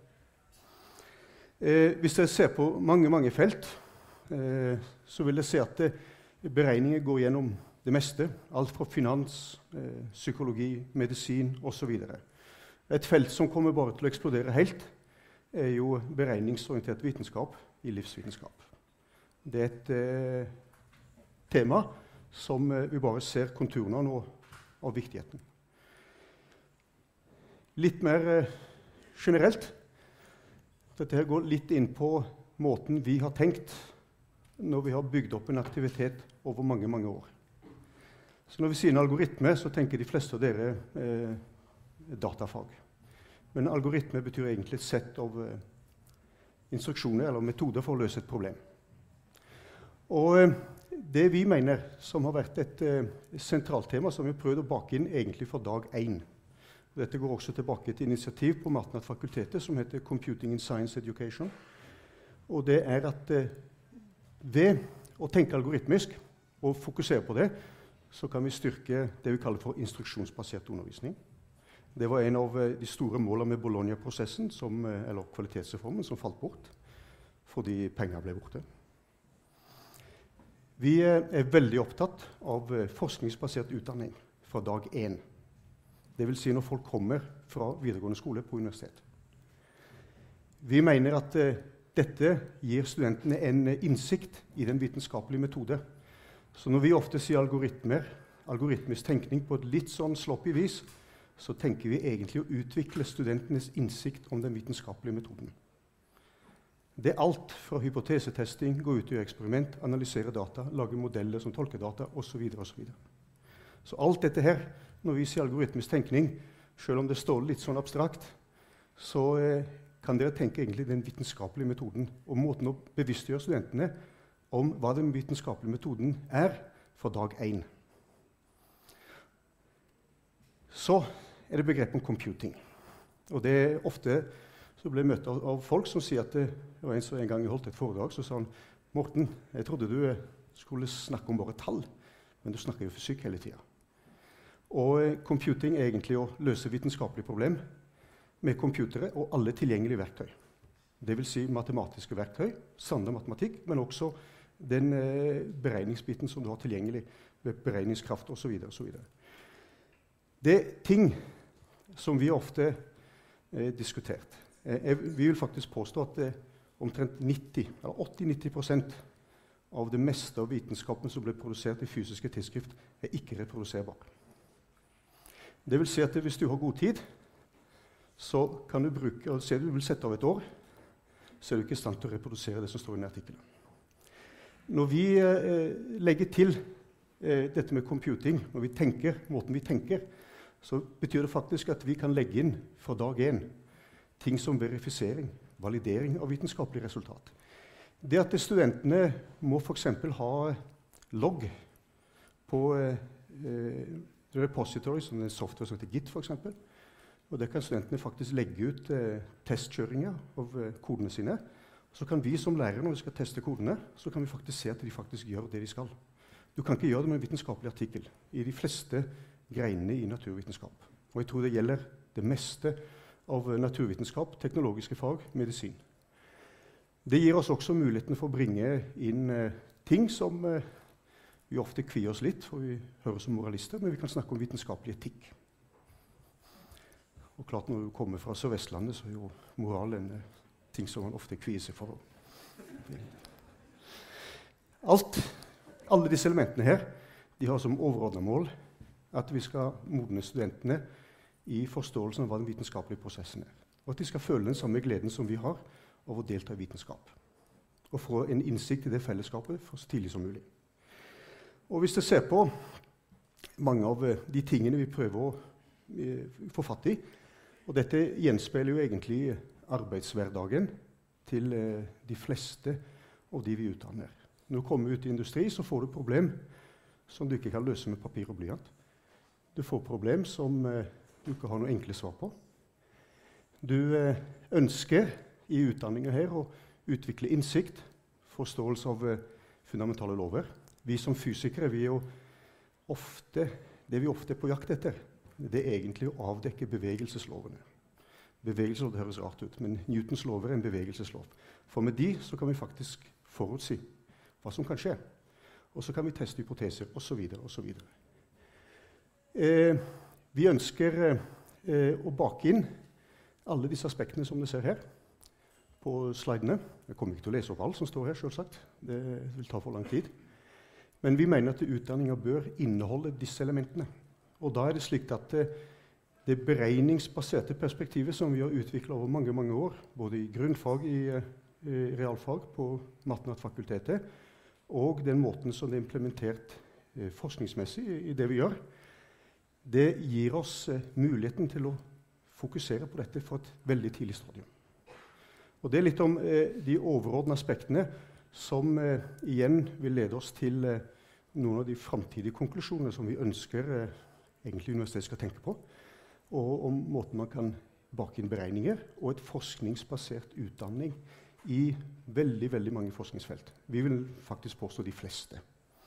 Hvis dere ser på mange felt, så vil dere se at beregninger går gjennom det meste. Alt fra finans, psykologi, medisin osv. Et felt som kommer bare til å eksplodere helt, er jo beregningsorientert vitenskap i livsvitenskap. Det er et tema som vi bare ser konturene nå av viktigheten. Litt mer generelt. Dette her går litt inn på måten vi har tenkt når vi har bygd opp en aktivitet over mange år. Så når vi sier en algoritme, så tenker de fleste av dere datafag. Men algoritme betyr egentlig et sett av instruksjoner eller metoder for å løse et problem. Og det vi mener som har vært et sentralt tema, som vi har prøvd å bake inn egentlig fra dag 1. Dette går også tilbake til initiativ på Martnat-fakultetet som heter Computing in Science Education. Og det er at ved å tenke algoritmisk og fokusere på det, så kan vi styrke det vi kaller for instruksjonsbasert undervisning. Det var en av de store målene med Bologna-prosessen, eller kvalitetsreformen, som falt bort fordi penger ble borte. Vi er veldig opptatt av forskningsbasert utdanning fra dag 1. Det vil si når folk kommer fra videregående skole på universitet. Vi mener at dette gir studentene en innsikt i den vitenskapelige metode. Så når vi ofte sier algoritmisk tenkning på et litt sånn sloppy vis, så tenker vi egentlig å utvikle studentenes innsikt om den vitenskapelige metoden. Det er alt fra hypotesetesting, gå ut i eksperiment, analysere data, lage modeller som tolker data, osv. Så alt dette her, når vi sier algoritmisk tenkning, selv om det står litt sånn abstrakt, så kan dere tenke egentlig den vitenskapelige metoden, og måten å bevisstgjøre studentene om hva den vitenskapelige metoden er fra dag 1. Så er det begrepet om computing. Og det er ofte så ble jeg møtt av folk som sier at det var en som en gang holdt et foredrag, så sa han, Morten, jeg trodde du skulle snakke om bare tall, men du snakker jo fysikk hele tiden. Og computing er egentlig å løse vitenskapelige problem med computere og alle tilgjengelige verktøy. Det vil si matematiske verktøy, sanne matematikk, men også den beregningsbiten som du har tilgjengelig ved beregningskraft osv. Det er ting som vi ofte diskutert. Vi vil faktisk påstå at omtrent 80-90% av det meste av vitenskapen som ble produsert i fysiske tidsskrift, er ikke reproduserbar. Det vil si at hvis du har god tid, så kan du bruke, og se du vil sette av et år, så er du ikke i stand til å reprodusere det som står i en artikkel. Når vi legger til dette med computing, når vi tenker, måten vi tenker, så betyr det faktisk at vi kan legge inn fra dag 1 ting som verifisering, validering av vitenskapelig resultat. Det at studentene må for eksempel ha logg på repository, som en software som heter Git for eksempel, og der kan studentene faktisk legge ut testkjøringer av kodene sine. Så kan vi som lærere, når vi skal teste kodene, så kan vi faktisk se at de faktisk gjør det de skal. Du kan ikke gjøre det med en vitenskapelig artikkel i de fleste greinene i naturvitenskap. Og jeg tror det gjelder det meste av naturvitenskap, teknologiske fag, medisin. Det gir oss også muligheten for å bringe inn ting som vi ofte kvier oss litt, for vi hører som moralister, men vi kan snakke om vitenskapelig etikk. Og klart når du kommer fra Sør-Vestlandet, så er jo moral en ting som man ofte kvier seg for. Alle disse elementene her, de har som overordnet mål at vi skal modne studentene i forståelsen av hva den vitenskapelige prosessen er. Og at de skal føle den samme gleden som vi har av å delta i vitenskap. Og få en innsikt i det fellesskapet for så tidlig som mulig. Og hvis du ser på mange av de tingene vi prøver å få fatt i, og dette gjenspeiler jo egentlig arbeidshverdagen til de fleste av de vi utdanner. Når du kommer ut i industri, så får du problem som du ikke kan løse med papir og blyant. Du får problem som du ikke har noen enkle svar på. Du ønsker i utdanningen her å utvikle innsikt, forståelse av fundamentale lover. Vi som fysikere, det vi ofte er på jakt etter, det er egentlig å avdekke bevegelseslovene. Bevegelser, det høres rart ut, men Newtons lover er en bevegelseslov. For med de så kan vi faktisk forutsi hva som kan skje. Og så kan vi teste hypoteser, osv. osv. Vi ønsker å bake inn alle disse aspektene som du ser her på slidene. Jeg kommer ikke til å lese opp alt som står her, selvsagt. Det vil ta for lang tid. Men vi mener at utdanningen bør inneholde disse elementene. Og da er det slik at det beregningsbaserte perspektivet som vi har utviklet over mange, mange år, både i grunnfag, i realfag på Matematikkfakultetet, og den måten som det er implementert forskningsmessig i det vi gjør, det gir oss muligheten til å fokusere på dette for et veldig tidlig stadium. Og det er litt om de overordnede aspektene som igjen vil lede oss til noen av de fremtidige konklusjonene som vi ønsker egentlig universitetet skal tenke på, og om måten man kan bake inn beregninger og et forskningsbasert utdanning i veldig, veldig mange forskningsfelt. Vi vil faktisk påstå de fleste.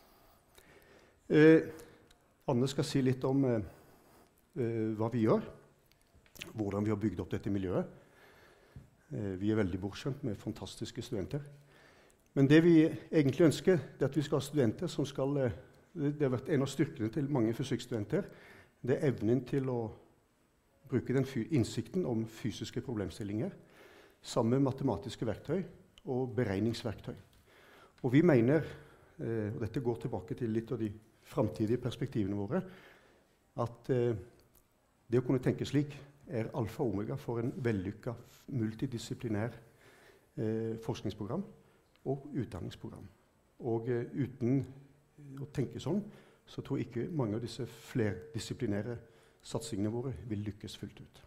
Anne skal si litt om hva vi gjør, hvordan vi har bygd opp dette miljøet. Vi er veldig bortskjemt med fantastiske studenter. Men det vi egentlig ønsker, det er at vi skal ha studenter som skal det har vært en av styrkene til mange fysikkstudenter. Det er evnen til å bruke den innsikten om fysiske problemstillinger sammen med matematiske verktøy og beregningsverktøy. Og vi mener, og dette går tilbake til litt av de fremtidige perspektivene våre, at det å kunne tenke slik er alfa og omega for en vellykket multidisiplinær forskningsprogram og utdanningsprogram. Og uten å tenke sånn, så tror jeg ikke mange av disse flerdisiplinære satsingene våre vil lykkes fullt ut.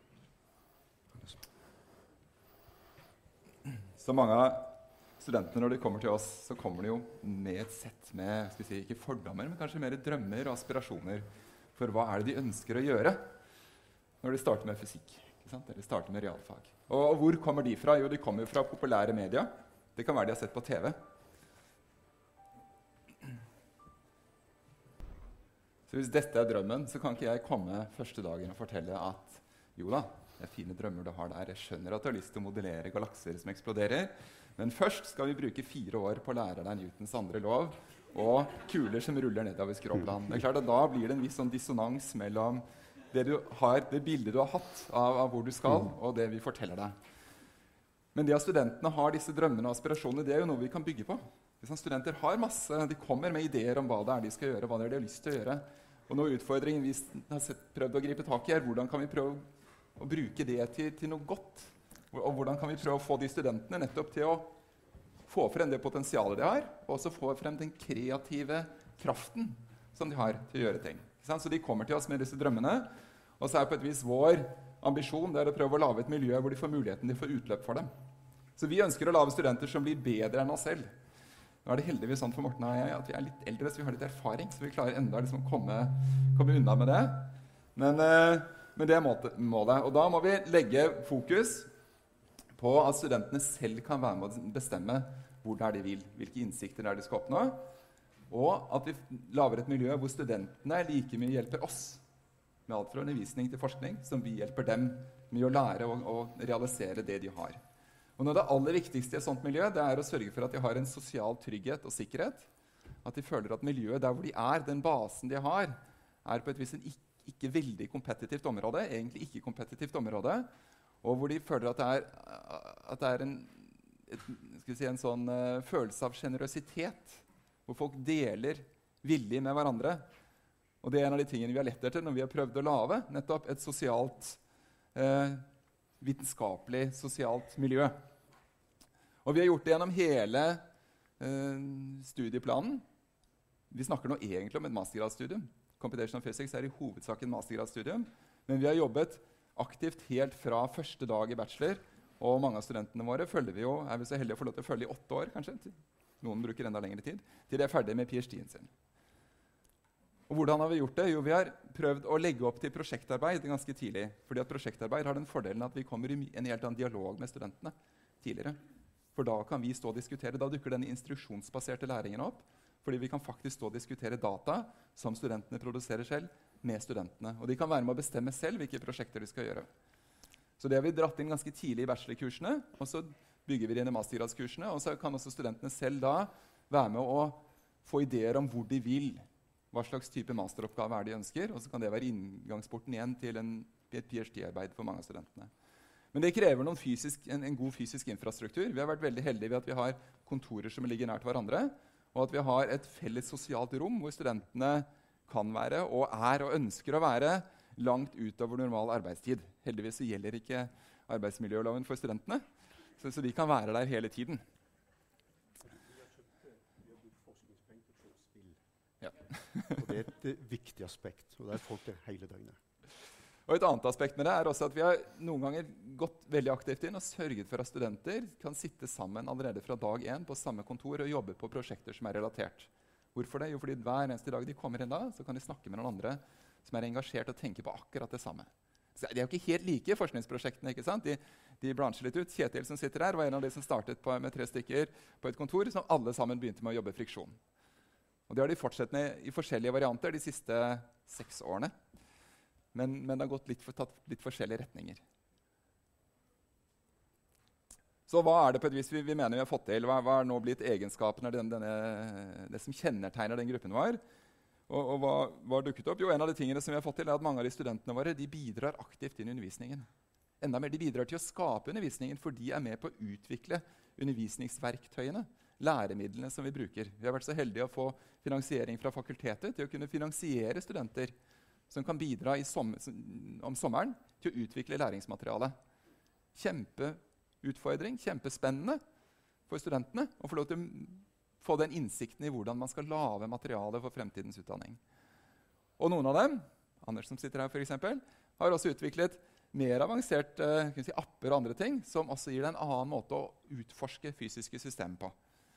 Så mange av studentene, når de kommer til oss, så kommer de jo med et sett med, skal vi si, ikke fordommer, men kanskje mer drømmer og aspirasjoner for hva er det de ønsker å gjøre når de starter med fysikk, ikke sant? Eller starter med realfag. Og hvor kommer de fra? Jo, de kommer fra populære media. Det kan være de har sett på TV. Så hvis dette er drømmen, så kan ikke jeg komme første dagen og fortelle at jo da, det er fine drømmer du har der. Jeg skjønner at du har lyst til å modellere galakser som eksploderer, men først skal vi bruke 4 år på å lære deg Newtons andre lov og kuler som ruller nedover skråplanen. Det er klart at da blir det en viss sånn dissonans mellom det bildet du har hatt av hvor du skal, og det vi forteller deg. Men det at studentene har disse drømmene og aspirasjonene, det er jo noe vi kan bygge på. Hvis studenter har masse, de kommer med ideer om hva det er de skal gjøre, hva det er de har lyst til å gjøre. Og noen utfordringer vi har prøvd å gripe tak i er hvordan kan vi prøve å bruke det til noe godt? Og hvordan kan vi prøve å få de studentene nettopp til å få frem det potensialet de har, og også få frem den kreative kraften som de har til å gjøre ting. Så de kommer til oss med disse drømmene, og så er på et vis vår ambisjon det er å prøve å lage et miljø hvor de får muligheten til å få utløp for dem. Så vi ønsker å lage studenter som blir bedre enn oss selv. Nå er det heldigvis sånn for Morten og jeg at vi er litt eldre, så vi har litt erfaring, så vi klarer enda liksom å komme unna med det. Men det er målet. Og da må vi legge fokus på at studentene selv kan være med å bestemme hvor det er de vil, hvilke innsikter det er de skal oppnå, og at vi lager et miljø hvor studentene like mye hjelper oss med alt fra undervisning til forskning, som vi hjelper dem med å lære og realisere det de har. Og noe av det aller viktigste i et sånt miljø, det er å sørge for at de har en sosial trygghet og sikkerhet, at de føler at miljøet der hvor de er, den basen de har, er på et vis en ikke veldig kompetitivt område, egentlig ikke kompetitivt område, og hvor de føler at det er en sånn følelse av generøsitet hvor folk deler villig med hverandre. Og det er en av de tingene vi har lett etter når vi har prøvd å lage nettopp et sosialt, vitenskapelig, sosialt miljø. Og vi har gjort det gjennom hele studieplanen. Vi snakker nå egentlig om et mastergradsstudium. Computational Physics er i hovedsak en mastergradsstudium, men vi har jobbet aktivt helt fra første dag i bachelor, og mange av studentene våre følger vi jo, er vi så heldige å få lov til å følge i 8 år, kanskje. Noen bruker enda lengre tid, til de er ferdige med PhD-en sin. Og hvordan har vi gjort det? Jo, vi har prøvd å legge opp til prosjektarbeid ganske tidlig, fordi at prosjektarbeid har den fordelen at vi kommer i en helt annen dialog med studentene tidligere. For da kan vi stå og diskutere, da dukker denne instruksjonsbaserte læringen opp, fordi vi kan faktisk stå og diskutere data som studentene produserer selv med studentene. Og de kan være med å bestemme selv hvilke prosjekter de skal gjøre. Så det har vi dratt inn ganske tidlig i bachelorkursene, og så bygger vi det inn i mastergradskursene, og så kan også studentene selv da være med å få ideer om hvor de vil, hva slags type masteroppgave er de ønsker, og så kan det være inngangsporten igjen til et PhD-arbeid for mange av studentene. Men det krever en god fysisk infrastruktur. Vi har vært veldig heldige ved at vi har kontorer som ligger nært hverandre, og at vi har et felles sosialt rom hvor studentene kan være og er og ønsker å være langt utover normal arbeidstid. Heldigvis så gjelder ikke arbeidsmiljøloven for studentene, så de kan være der hele tiden. Ja. Og det er et viktig aspekt, og det er folk der hele døgnet. Og et annet aspekt med det er også at vi har noen ganger gått veldig aktivt inn og sørget for at studenter kan sitte sammen allerede fra dag 1 på samme kontor og jobbe på prosjekter som er relatert. Hvorfor det? Jo, fordi hver eneste dag de kommer inn da, så kan de snakke med noen andre som er engasjert og tenker på akkurat det samme. Så de er jo ikke helt like forskningsprosjektene, ikke sant? De bransjer litt ut. Kjetil som sitter her var en av de som startet med 3 stykker på et kontor som alle sammen begynte med å jobbe friksjon. Og det har de fortsatt med i forskjellige varianter de siste 6 årene. Men det har tatt litt forskjellige retninger. Så hva er det på et vis vi mener vi har fått til? Hva er nå blitt egenskapene, det som kjennetegner den gruppen vår? Og hva har dukket opp? Jo, en av de tingene som vi har fått til er at mange av de studentene våre de bidrar aktivt inn i undervisningen. Enda mer, de bidrar til å skape undervisningen, for de er med på å utvikle undervisningsverktøyene, læremidlene som vi bruker. Vi har vært så heldige å få finansiering fra fakultetet til å kunne finansiere studenter som kan bidra om sommeren til å utvikle læringsmateriale. Kjempeutfordring, kjempespennende for studentene å få lov til å få den innsikten i hvordan man skal lage materiale for fremtidens utdanning. Og noen av dem, Anders som sitter her for eksempel, har også utviklet mer avansert apper og andre ting, som også gir deg en annen måte å utforske fysiske systemer på.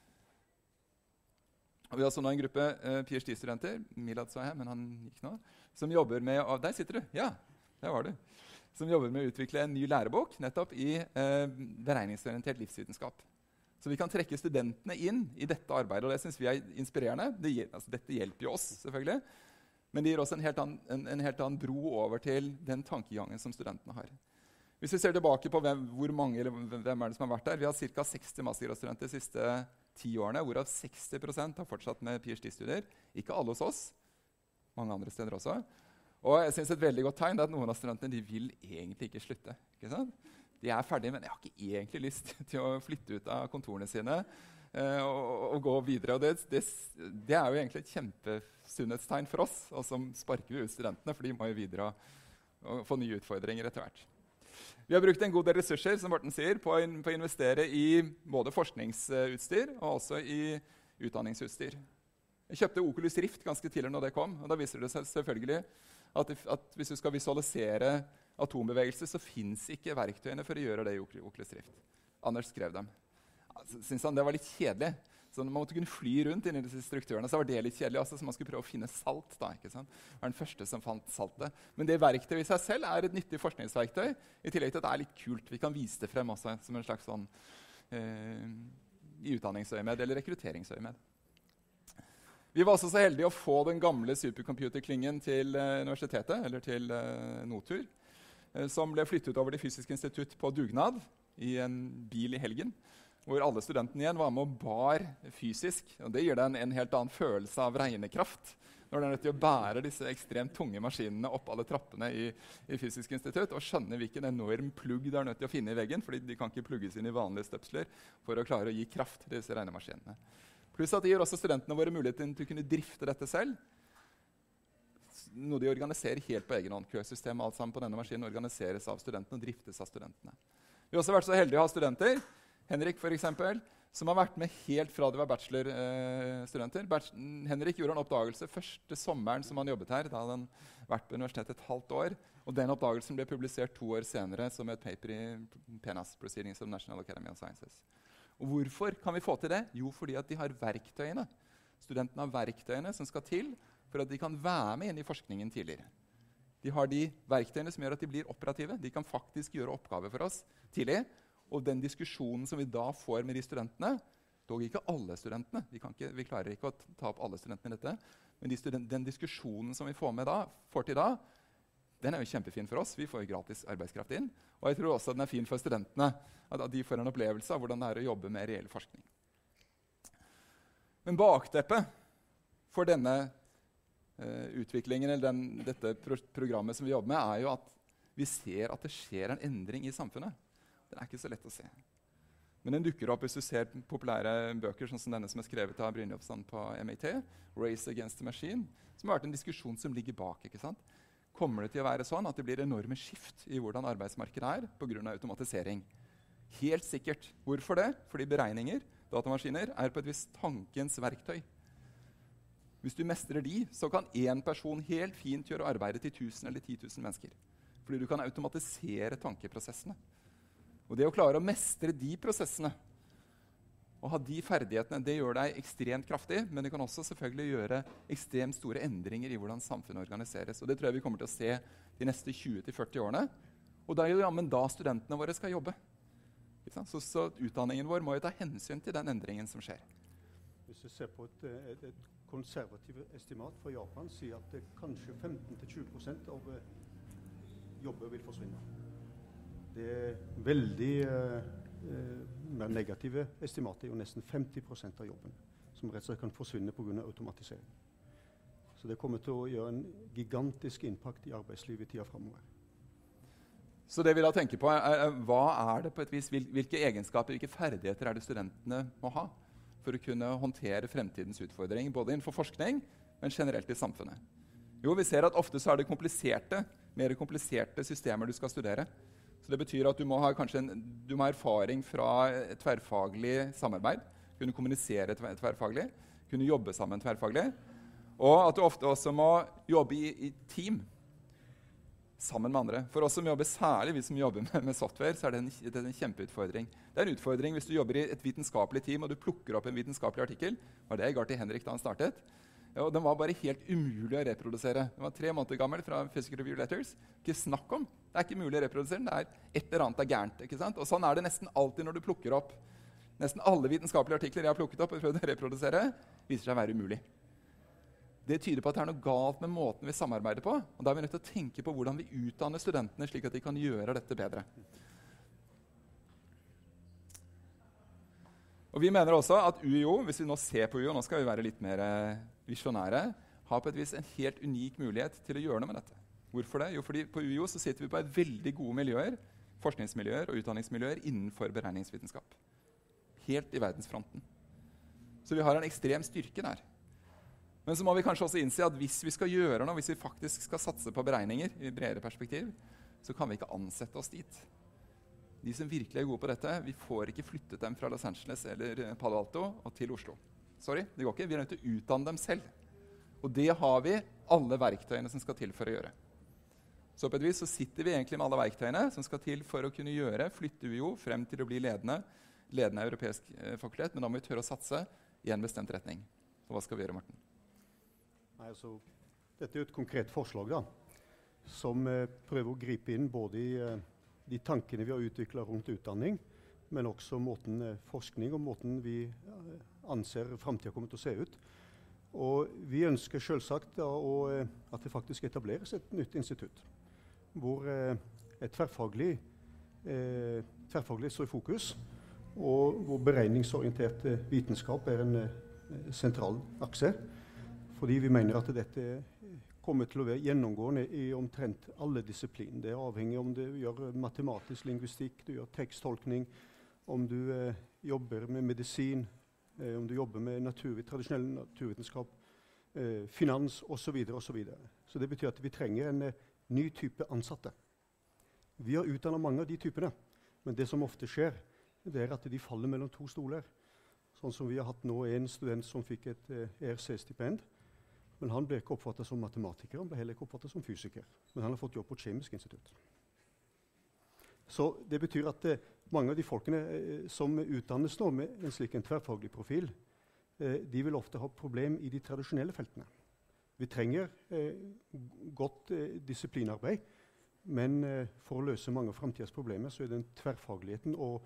Og vi har også nå en gruppe PhD-studenter, Milad sa jeg, men han gikk nå, som jobber med, der sitter du, ja, der var du, som jobber med å utvikle en ny lærebok nettopp i beregningsorientert livsvitenskap. Så vi kan trekke studentene inn i dette arbeidet, og det synes vi er inspirerende. Dette hjelper jo oss, selvfølgelig, men det gir også en helt annen bro over til den tankegangen som studentene har. Hvis vi ser tilbake på hvem er det som har vært der, vi har ca. 60 mastergradsstudenter de siste 10 årene, hvorav 60% har fortsatt med PhD-studier. Ikke alle hos oss, mange andre steder også. Og jeg synes et veldig godt tegn er at noen av studentene de vil egentlig ikke slutte. Ikke sant? De er ferdige, men jeg har ikke egentlig lyst til å flytte ut av kontorene sine og gå videre. Og det er jo egentlig et kjempesunnhetstegn for oss, og som sparker vi ut studentene, for de må jo videre og få nye utfordringer etter hvert. Vi har brukt en god del ressurser som Morten sier, på å investere i både forskningsutstyr og også i utdanningsutstyr. Jeg kjøpte Oculus Rift ganske tidlig når det kom, og da viser det seg selvfølgelig at hvis du skal visualisere atombevegelse, så finnes ikke verktøyene for å gjøre det i Oculus Rift. Anders skrev dem. Synes han det var litt kjedelig. Så man måtte kunne fly rundt inn i disse strukturene, så var det litt kjedelig også, så man skulle prøve å finne salt da, ikke sant? Det var den første som fant saltet. Men det verktøyet i seg selv er et nyttig forskningsverktøy, i tillegg til at det er litt kult. Vi kan vise det frem også som en slags sånn i utdanningsøyemed eller rekrutteringsøyemed. Vi var også så heldige å få den gamle supercomputerklingen til universitetet, eller til Notur, som ble flyttet over til Fysisk institutt på dugnad i en bil i helgen, hvor alle studentene igjen var med og bar fysisk. Og det gir deg en helt annen følelse av regnekraft når du er nødt til å bære disse ekstremt tunge maskinene opp alle trappene i Fysisk institutt og skjønne hvilken enorm plugg du er nødt til å finne i veggen, fordi de kan ikke plugges inn i vanlige støpsler for å klare å gi kraft til disse regnemaskinene. Pluss at det gir også studentene våre muligheten til å kunne drifte dette selv. Noe de organiserer helt på egen hånd. Køsystemet alt sammen på denne maskinen organiseres av studentene og driftes av studentene. Vi har også vært så heldige å ha studenter, Henrik for eksempel, som har vært med helt fra de var bachelorstudenter. Henrik gjorde en oppdagelse første sommeren som han jobbet her. Da hadde han vært på universitetet et halvt år. Og den oppdagelsen ble publisert 2 år senere som et paper i PNAS, Proceedings of the National Academy of Sciences. Og hvorfor kan vi få til det? Jo, fordi at de har verktøyene. Studentene har verktøyene som skal til for at de kan være med inn i forskningen tidligere. De har de verktøyene som gjør at de blir operative. De kan faktisk gjøre oppgaver for oss tidlig. Og den diskusjonen som vi da får med de studentene, dog ikke alle studentene, vi klarer ikke å ta opp alle studentene i dette, men den diskusjonen som vi får til da, den er jo kjempefin for oss. Vi får jo gratis arbeidskraft inn. Og jeg tror også at den er fin for studentene, at de får en opplevelse av hvordan det er å jobbe med reell forskning. Men bakteppet for denne utviklingen, eller dette programmet som vi jobber med, er jo at vi ser at det skjer en endring i samfunnet. Den er ikke så lett å se. Men den dukker opp hvis du ser populære bøker, sånn som denne som er skrevet av Brynjolfsson på MIT, Race Against the Machine, som har vært en diskusjon som ligger bak. Ikke sant? Kommer det til å være sånn at det blir enorme skift i hvordan arbeidsmarkedet er på grunn av automatisering? Helt sikkert. Hvorfor det? Fordi beregninger, datamaskiner, er på et visst tankens verktøy. Hvis du mestrer de, så kan én person helt fint gjøre arbeidet til 1000 eller 10 000 mennesker. Fordi du kan automatisere tankeprosessene. Og det å klare å mestre de prosessene og ha de ferdighetene, det gjør deg ekstremt kraftig, men det kan også selvfølgelig gjøre ekstremt store endringer i hvordan samfunnet organiseres. Og det tror jeg vi kommer til å se de neste 20-40 årene. Og det er jo jammen da studentene våre skal jobbe. Så utdanningen vår må jo ta hensyn til den endringen som skjer. Hvis vi ser på et konservativt estimat for Japan, sier at kanskje 15-20% av jobber vil forsvinne. Det veldig mer negative estimatet er jo nesten 50% av jobben, som rett og slett kan forsvinne på grunn av automatisering. Så det kommer til å gjøre en gigantisk impact i arbeidslivet i tida fremover. Så det vi da tenker på hva er det på et vis, hvilke egenskaper, hvilke ferdigheter er det studentene må ha for å kunne håndtere fremtidens utfordringer, både innenfor forskning, men generelt i samfunnet? Jo, vi ser at ofte så er det mer kompliserte systemer du skal studere. Så det betyr at du må ha erfaring fra et tverrfaglig samarbeid, kunne kommunisere tverrfaglig, kunne jobbe sammen tverrfaglig, og at du ofte også må jobbe i team sammen med andre. For oss som jobber, særlig vi som jobber med software, så er det en kjempeutfordring. Det er en utfordring hvis du jobber i et vitenskapelig team, og du plukker opp en vitenskapelig artikkel. Det var det jeg ga til Henrik da han startet. Og den var bare helt umulig å reprodusere. Den var 3 måneder gammel fra Physical Review Letters. Ikke snakk om. Det er ikke mulig å reprodusere den. Det er et eller annet er gærent. Ikke sant? Og sånn er det nesten alltid når du plukker opp. Nesten alle vitenskapelige artikler jeg har plukket opp og prøvd å reprodusere, viser seg å være umulig. Det tyder på at det er noe galt med måten vi samarbeider på. Og da er vi nødt til å tenke på hvordan vi utdanner studentene slik at de kan gjøre dette bedre. Og vi mener også at UiO, hvis vi nå ser på UiO, nå skal vi være litt mer visjonære, har på et vis en helt unik mulighet til å gjøre noe med dette. Hvorfor det? Jo, fordi på UiO så sitter vi på veldig gode miljøer, forskningsmiljøer og utdanningsmiljøer innenfor beregningsvitenskap. Helt i verdensfronten. Så vi har en ekstrem styrke der. Men så må vi kanskje også innse at hvis vi skal gjøre noe, hvis vi faktisk skal satse på beregninger i bredere perspektiv, så kan vi ikke ansette oss dit. De som virkelig er gode på dette, vi får ikke flyttet dem fra Los Angeles eller Palo Alto og til Oslo. Sorry, det går ikke. Vi er nødt til å utdanne dem selv. Og det har vi alle verktøyene som skal til for å gjøre. Så på et vis så sitter vi egentlig med alle verktøyene som skal til for å kunne flytte vi jo frem til å bli ledende europeisk fakultet, men da må vi tørre å satse i en bestemt retning. Så hva skal vi gjøre, Morten? Nei, altså, dette er jo et konkret forslag da, som prøver å gripe inn både i de tankene vi har utviklet rundt utdanning, men også måten forskning og måten vi anser fremtiden kommer til å se ut. Og vi ønsker selvsagt da, at det faktisk etableres et nytt institutt, hvor et tverrfaglig står i fokus, og hvor beregningsorientert vitenskap er en sentral akse, fordi vi mener at dette kommer til å være gjennomgående i omtrent alle disipliner. Det er avhengig om du gjør matematisk lingvistikk, du gjør teksttolkning, om du jobber med medisin, om du jobber med tradisjonell naturvitenskap, finans osv. Så det betyr at vi trenger en ny type ansatte. Vi har utdannet mange av de typene, men det som ofte skjer, det er at de faller mellom to stoler. Sånn som vi har hatt nå en student som fikk et ERC-stipend, men han ble ikke oppfattet som matematiker, han ble heller ikke oppfattet som fysiker. Men han har fått jobb på et kjemisk institutt. Så det betyr at mange av de folkene som utdannes nå med en slik tverrfaglig profil, de vil ofte ha problem i de tradisjonelle feltene. Vi trenger godt disiplinarbeid, men for å løse mange av fremtidens problemer så er den tverrfagligheten og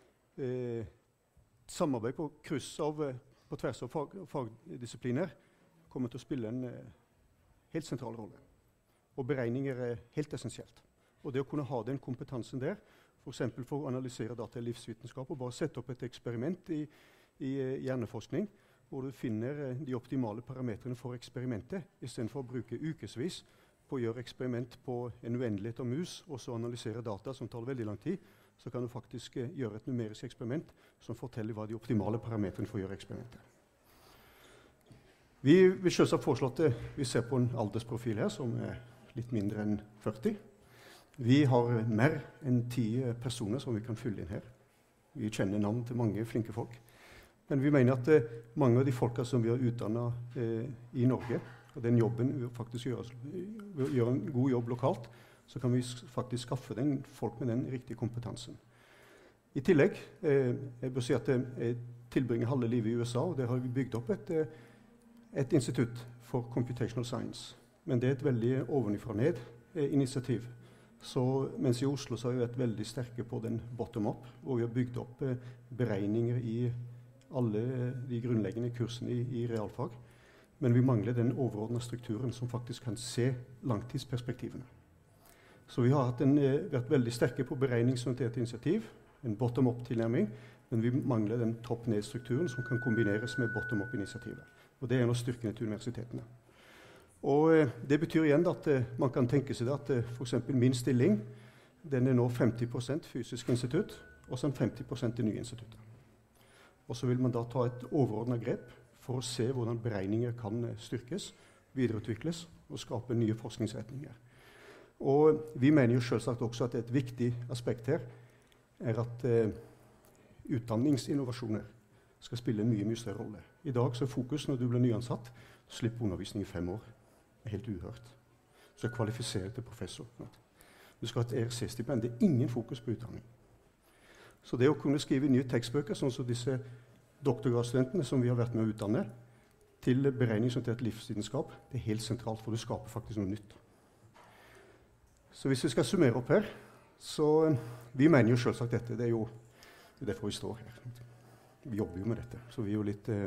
samarbeid på tvers av fagdisipliner kommer til å spille en helt sentral rolle. Og beregninger er helt essensielt. Og det å kunne ha den kompetansen der, for eksempel for å analysere data i livsvitenskap, og bare sette opp et eksperiment i hjerneforskning, hvor du finner de optimale parametrene for eksperimentet, i stedet for å bruke ukesvis på å gjøre eksperiment på en uendelighet av mus, og så analysere data som tar veldig lang tid, så kan du faktisk gjøre et numerisk eksperiment som forteller hva de optimale parametrene for å gjøre eksperimentet. Vi vil selvsagt foreslå at vi ser på en aldersprofil her som er litt mindre enn 40. Vi har mer enn 10 personer som vi kan fylle inn her. Vi kjenner navn til mange flinke folk. Men vi mener at mange av de folka som vi har utdannet i Norge, og den jobben vi faktisk gjør en god jobb lokalt, så kan vi faktisk skaffe folk med den riktige kompetansen. I tillegg, jeg bør si at jeg tilbringer halve livet i USA, og der har vi bygd opp et institutt for computational science. Men det er et veldig ovenifra-ned-initiativ. Så mens i Oslo så har vi vært veldig sterke på den bottom-up, og vi har bygd opp beregninger i alle de grunnleggende kursene i realfag. Men vi mangler den overordnede strukturen som faktisk kan se langtidsperspektivene. Så vi har vært veldig sterke på beregningsorientert initiativ, en bottom-up-tilnærming, men vi mangler den topp-ned-strukturen som kan kombineres med bottom-up-initiativet. Og det er en av styrkene til universitetene. Og det betyr igjen at man kan tenke seg at for eksempel min stilling, den er nå 50% fysisk institutt, og så 50% det nye instituttet. Og så vil man da ta et overordnet grep for å se hvordan beregninger kan styrkes, videreutvikles og skape nye forskningsretninger. Og vi mener jo selvsagt også at et viktig aspekt her er at utdanningsinnovasjoner skal spille en mye større rolle. I dag så er fokus når du blir nyansatt, slipp undervisning i 5 år. Det er helt uhørt. Så er kvalifisert til professor. Du skal ha et ERC-stipend. Det er ingen fokus på utdanning. Så det å kunne skrive nye tekstbøker, sånn som disse doktorgradsstudentene som vi har vært med å utdanne, til beregningsorientert livsvitenskap, det er helt sentralt, for det skaper faktisk noe nytt. Så hvis vi skal summere opp her, så vi mener jo selvsagt dette. Det er jo derfor vi står her. Vi jobber jo med dette, så vi er jo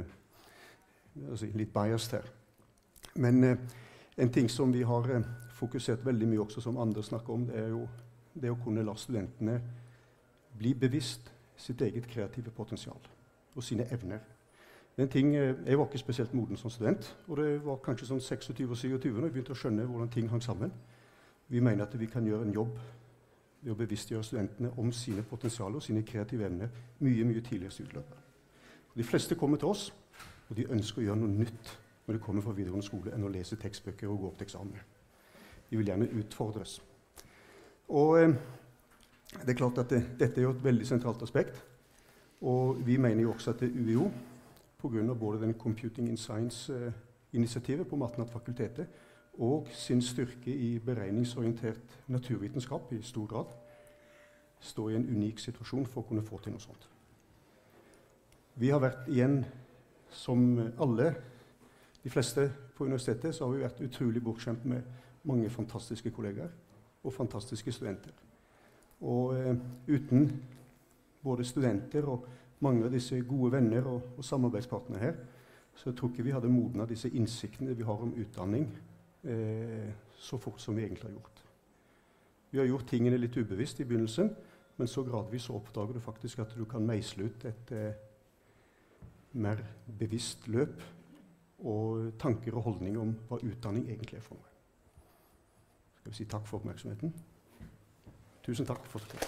litt biased her. Men en ting som vi har fokusert veldig mye også, som andre snakker om, det er jo det å kunne la studentene bli bevisst sitt eget kreative potensial og sine evner. Det er en ting, jeg var ikke spesielt moden som student, og det var kanskje sånn 26 og 27 når jeg begynte å skjønne hvordan ting hang sammen. Vi mener at vi kan gjøre en jobb ved å bevisstgjøre studentene om sine potensialer og sine kreative evner mye tidligere i studieløpet. De fleste kommer til oss, og de ønsker å gjøre noe nytt når de kommer fra videregående skole enn å lese tekstbøker og gå opp til eksamen. De vil gjerne utfordres. Og det er klart at dette er jo et veldig sentralt aspekt, og vi mener jo også at UiO, på grunn av både den Computing in Science-initiativet på Matenat-fakultetet og sin styrke i beregningsorientert naturvitenskap i stor grad, står i en unik situasjon for å kunne få til noe sånt. Vi har vært igjen, som alle, de fleste på universitetet, så har vi vært utrolig bortskjemt med mange fantastiske kollegaer og fantastiske studenter. Og uten både studenter og mange av disse gode venner og samarbeidspartnere her, så tror ikke vi hadde modnet disse innsiktene vi har om utdanning så fort som vi egentlig har gjort. Vi har gjort tingene litt ubevisst i begynnelsen, men så gradvis så oppdager du faktisk at du kan meisle ut et mer bevisst løp og tanker og holdninger om hva utdanning egentlig er for noe. Skal vi si takk for oppmerksomheten. Tusen takk for det.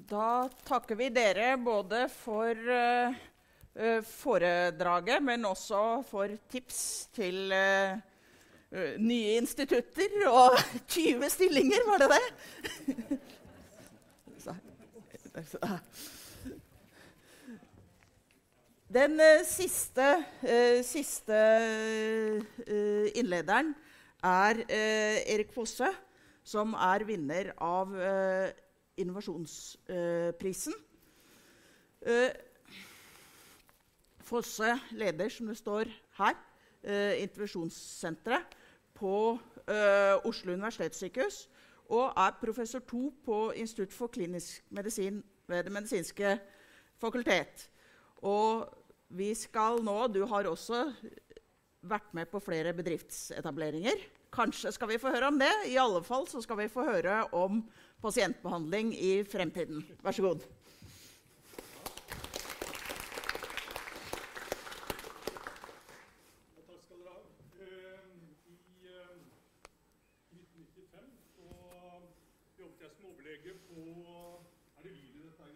Da takker vi dere både for foredraget, men også for tips til nye institutter og 20 stillinger, var det det? Den siste innlederen Erik Fosse, som vinner av innovasjonsprisen. Fosse leder, som det står her, intervensjonssenteret på Oslo universitetssykehus, og professor 2 på Institutt for klinisk medisin ved Det medisinske fakultet. Og vi skal nå, du har også vært med på flere bedriftsetableringer. Kanskje skal vi få høre om det. I alle fall så skal vi få høre om pasientbehandling i fremtiden. Vær så god. Takk skal dere ha. I 1995 så jobbet jeg som overlege på... det lyd i dette her?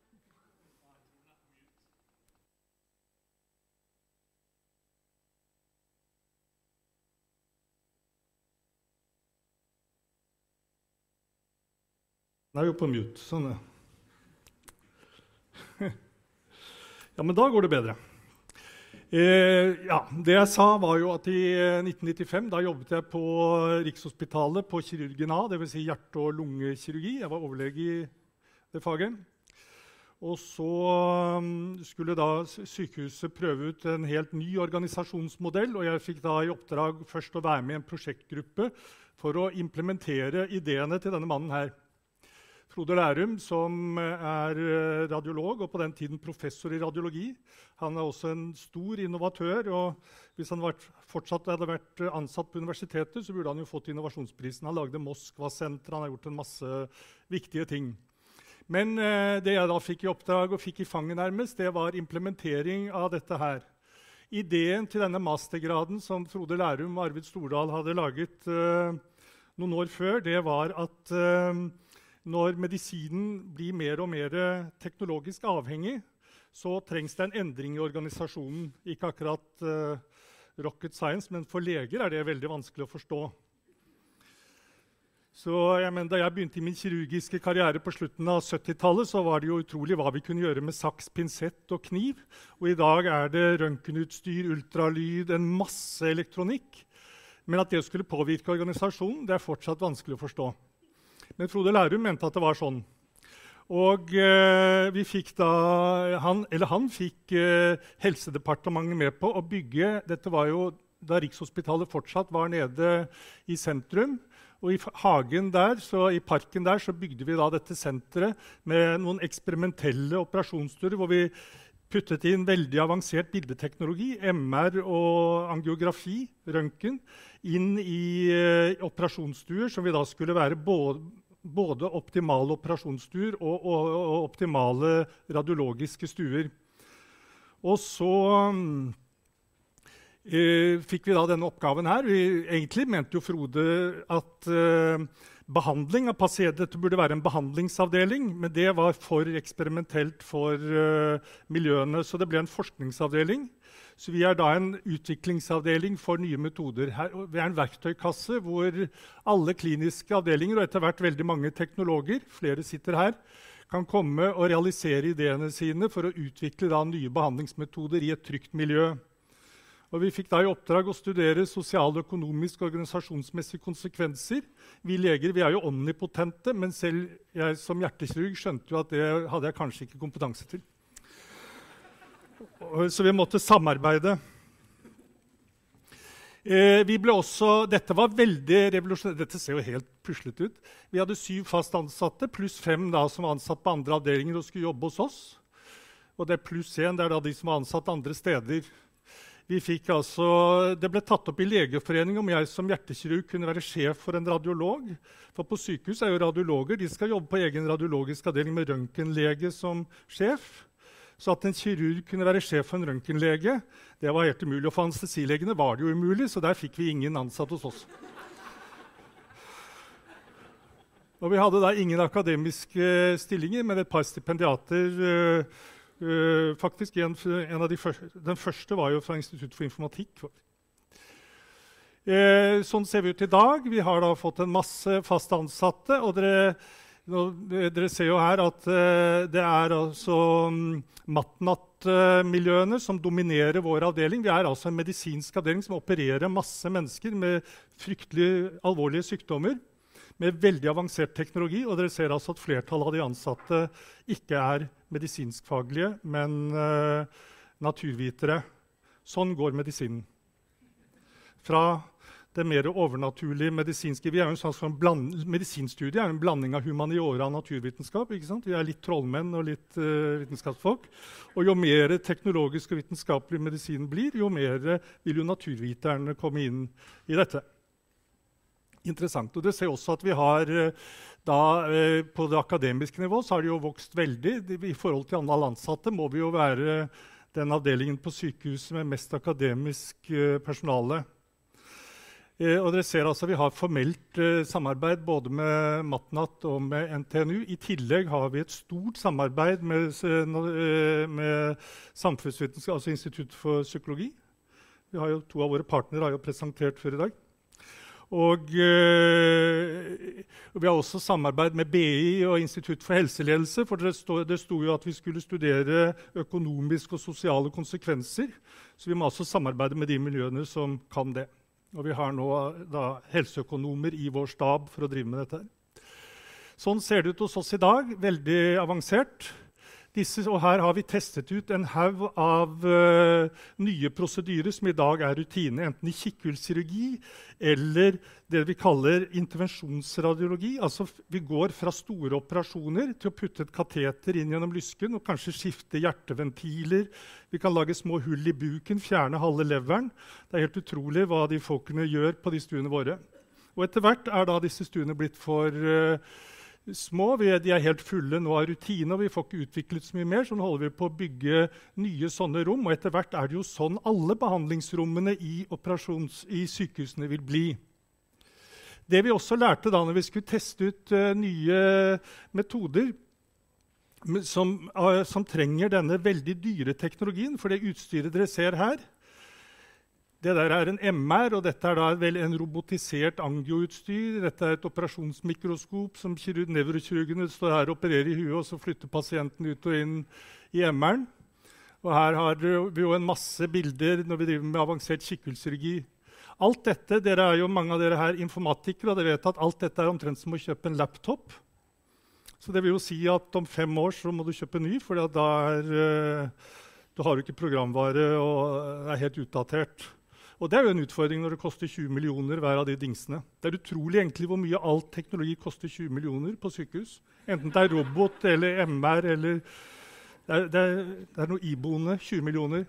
Den jo på mute, sånn Ja, men da går det bedre. Det jeg sa var jo at i 1995 da jobbet jeg på Rikshospitalet på kirurgen A, det vil si hjerte- og lungekirurgi. Jeg var overlege i det faget. Og så skulle da sykehuset prøve ut en helt ny organisasjonsmodell, og jeg fikk da i oppdrag først å være med i en prosjektgruppe for å implementere ideene til denne mannen her. Frode Lærum, som radiolog og på den tiden professor i radiologi. Han også en stor innovatør, og hvis han fortsatt hadde vært ansatt på universitetet, så burde han jo fått innovasjonsprisen. Han lagde Moskva-senteret, han har gjort en masse viktige ting. Men det jeg da fikk i oppdrag og fikk i fanget nærmest, det var implementering av dette her. Ideen til denne mastergraden som Frode Lærum og Arvid Stordal hadde laget noen år før, det var at når medisinen blir mer og mer teknologisk avhengig, så trengs det en endring i organisasjonen. Ikke akkurat rocket science, men for leger det veldig vanskelig å forstå. Så da jeg begynte i min kirurgiske karriere på slutten av 70-tallet, så var det jo utrolig hva vi kunne gjøre med saks, pinsett og kniv. Og i dag det røntgenutstyr, ultralyd, en masse elektronikk. Men at det skulle påvirke organisasjonen, det fortsatt vanskelig å forstå. Men Frode Lærum mente at det var sånn. Og vi fikk han fikk Helsedepartementet med på å bygge. Dette var jo da Rikshospitalet fortsatt var nede i sentrum. Og i hagen der, i parken der, så bygde vi da dette senteret med noen eksperimentelle operasjonsstuer, hvor vi puttet inn veldig avansert bildeteknologi, MR og angiografi, røntgen, inn i operasjonsstuer, som vi da skulle være både optimale operasjonsstuer og optimale radiologiske stuer. Og så fikk vi da denne oppgaven her. Egentlig mente jo Frode at behandling av pasienter, dette burde være en behandlingsavdeling, men det var for eksperimentelt for miljøene, så det ble en forskningsavdeling. Så vi da en utviklingsavdeling for nye metoder. Vi en verktøykasse hvor alle kliniske avdelinger, og etter hvert veldig mange teknologer, flere sitter her, kan komme og realisere ideene sine for å utvikle da nye behandlingsmetoder i et trygt miljø. Og vi fikk da i oppdrag å studere sosial-økonomisk og organisasjonsmessige konsekvenser. Vi leger vi jo omnipotente, men selv jeg som hjertekirurg skjønte jo at det hadde jeg kanskje ikke kompetanse til. Så vi måtte samarbeide. Dette var veldig revolusjonært. Dette ser jo helt puslet ut. Vi hadde 7 fast ansatte, pluss 5 da, som var ansatt på andre avdelinger og skulle jobbe hos oss. Og det pluss 1 det da de som var ansatt andre steder. Det ble tatt opp i Legeforeningen om jeg som hjertekirurg kunne være sjef for en radiolog. For på sykehus jo radiologer, de skal jobbe på egen radiologisk avdeling med røntgenlege som sjef. Så at en kirurg kunne være sjef for en røntgenlege, det var helt umulig. Og for anestesilegene var det jo umulig, så der fikk vi ingen ansatt hos oss. Og vi hadde da ingen akademiske stillinger, men et par stipendiater. Faktisk den første var jo fra Institutt for informatikk. Sånn ser vi ut i dag. Vi har da fått en masse fast ansatte, og dere ser jo her at det altså Matnat-miljøene som dominerer vår avdeling. Vi altså en medisinsk avdeling som opererer masse mennesker med fryktelig alvorlige sykdommer, med veldig avansert teknologi, og dere ser altså at flertallet av de ansatte ikke medisinskfaglige, men naturvitere. Sånn går medisinen. Fra det mer overnaturlige medisinske. Vi en sånn medisinstudie en blanding av humaniora og naturvitenskap. Ikke sant? Vi litt trollmenn og litt vitenskapsfolk. Og jo mer teknologisk og vitenskapelig medisinen blir, jo mer vil jo naturviterne komme inn i dette. Interessant. Og det ser også at vi har på det akademiske nivå så har det jo vokst veldig. I forhold til andre ansatte må vi jo være den avdelingen på sykehuset med mest akademisk personale. Og dere ser altså vi har formelt samarbeid både med Matnat og med NTNU. I tillegg har vi et stort samarbeid med samfunnsvitenskap, altså Institutt for psykologi. Vi har jo, to av våre partnere har jo presentert før i dag. Og vi har også samarbeid med BI og Institutt for helseledelse, for det sto jo at vi skulle studere økonomiske og sosiale konsekvenser, så vi må også samarbeide med de miljøene som kan det. Og vi har nå helseøkonomer i vår stab for å drive med dette. Sånn ser det ut hos oss i dag, veldig avansert. Og her har vi testet ut en haug av nye prosedyrer som i dag rutine, enten i kikkhullskirurgi eller det vi kaller intervensjonsradiologi. Altså vi går fra store operasjoner til å putte et kateter inn gjennom lysken og kanskje skifte hjerteventiler. Vi kan lage små hull i buken, fjerne halve leveren. Det helt utrolig hva de folkene gjør på de stuene våre. Og etter hvert da disse stuene blitt for små. De helt fulle nå av rutine, og vi får ikke utviklet så mye mer, så nå holder vi på å bygge nye sånne rom, og etter hvert det jo sånn alle behandlingsrommene i sykehusene vil bli. Det vi også lærte da når vi skulle teste ut nye metoder som trenger denne veldig dyre teknologien, for det utstyret dere ser her, det der en MR, og dette da vel en robotisert angioutstyr. Dette et operasjonsmikroskop som nevrokirurgene står her og opererer i huet, og så flytter pasienten ut og inn i MR-en. Og her har vi jo en masse bilder når vi driver med avansert kikkhullskirurgi. Alt dette, dere jo mange av dere her informatikere, og dere vet at alt dette omtrent som å kjøpe en laptop. Så det vil jo si at om 5 år så må du kjøpe ny, for da du har jo ikke programvare og helt utdatert. Og det jo en utfordring når det koster 20 millioner hver av de dingsene. Det utrolig egentlig hvor mye all teknologi koster 20 millioner på sykehus. Enten det robot eller MR eller det noe iboende 20 millioner.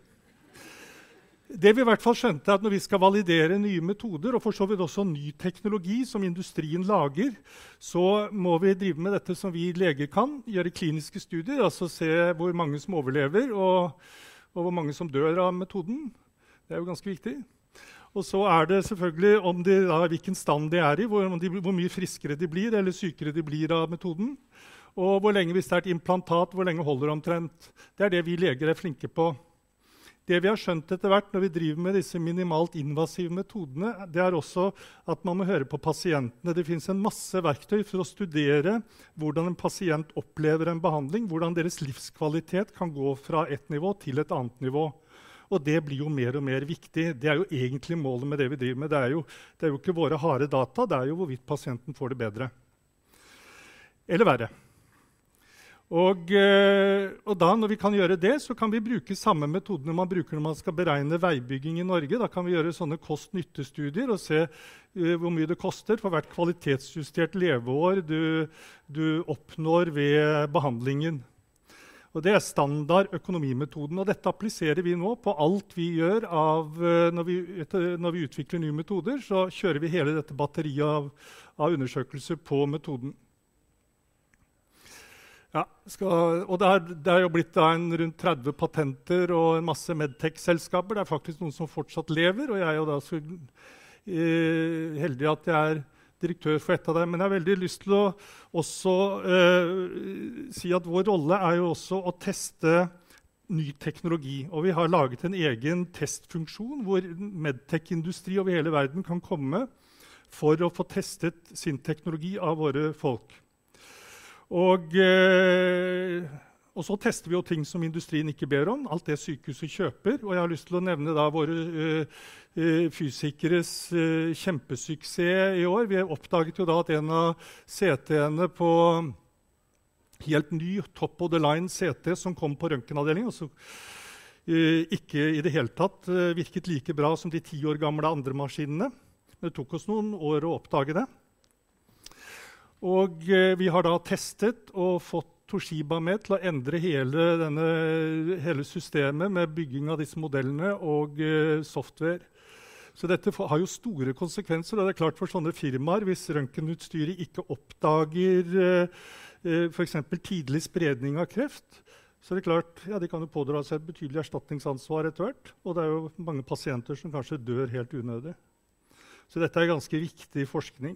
Det vi i hvert fall skjønte at når vi skal validere nye metoder, og for så vidt også ny teknologi som industrien lager, så må vi drive med dette som vi leger kan, gjøre kliniske studier, altså se hvor mange som overlever og hvor mange som dør av metoden. Det jo ganske viktig. Og så det selvfølgelig om hvilken stand de i, hvor mye friskere de blir eller sykere de blir av metoden. Og hvor lenge, hvis det et implantat, hvor lenge holder omtrent. Det det vi leger flinke på. Det vi har skjønt etter hvert når vi driver med disse minimalt invasive metodene, det også at man må høre på pasientene. Det finnes en masse verktøy for å studere hvordan en pasient opplever en behandling, hvordan deres livskvalitet kan gå fra et nivå til et annet nivå. Og det blir jo mer og mer viktig. Det jo egentlig målet med det vi driver med. Det jo ikke våre harde data, det jo hvorvidt pasienten får det bedre. Eller verre. Og da når vi kan gjøre det, så kan vi bruke samme metodene man bruker når man skal beregne veibygging i Norge. Da kan vi gjøre sånne kost-nytte-studier og se hvor mye det koster for hvert kvalitetsjustert leveår du oppnår ved behandlingen. Og det standard økonomimetoden, og dette appliserer vi nå på alt vi gjør når vi utvikler nye metoder, så kjører vi hele dette batteriet av undersøkelser på metoden. Ja, og det jo blitt rundt 30 patenter og en masse medtech-selskaper. Det faktisk noen som fortsatt lever, og jeg jo da så heldig at jeg direktør for et av dem. Men jeg har veldig lyst til å også si at vår rolle er jo også å teste ny teknologi. Og vi har laget en egen testfunksjon hvor medtech-industri over hele verden kan komme for å få testet sin teknologi av våre folk. Og så tester vi jo ting som industrien ikke ber om, alt det sykehuset kjøper. Og jeg har lyst til å nevne da våre fysikeres kjempesuksess i år. Vi oppdaget jo da at en av CT-ene på helt ny top of the line CT som kom på røntgenavdelingen, altså, ikke i det hele tatt virket like bra som de 10 år gamle andre maskinene. Det tok oss noen år å oppdage det. Og vi har da testet og fått Toshiba med til å endre hele systemet med bygging av disse modellene og software. Så dette har jo store konsekvenser, og det er klart for sånne firmaer, hvis røntgenutstyret ikke oppdager for eksempel tidlig spredning av kreft, så er det klart, ja, de kan jo pådra seg et betydelig erstatningsansvar etter hvert, og det er jo mange pasienter som kanskje dør helt unødig. Så dette er ganske viktig forskning.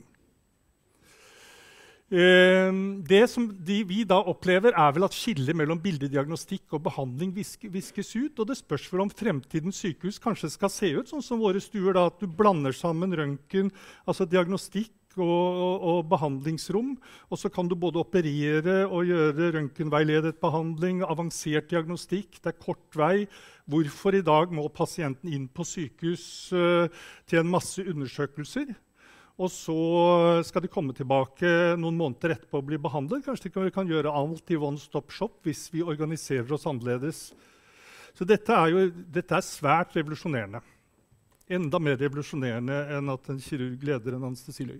Det som vi da opplever er vel at skillet mellom bildediagnostikk og behandling viskes ut, og det spørs vel om fremtidens sykehus kanskje skal se ut sånn som våre stuer, da, at du blander sammen røntgen, altså diagnostikk og behandlingsrom, og så kan du både operere og gjøre røntgenveiledet behandling, avansert diagnostikk, det er kort vei. Hvorfor i dag må pasienten inn på sykehus til en masse undersøkelser? Og så skal de komme tilbake noen måneder etterpå og bli behandlet. Kanskje vi kan gjøre alt i one-stop shop hvis vi organiserer oss annerledes. Så dette er svært revolusjonerende. Enda mer revolusjonerende enn at en kirurg leder en anestesiolog.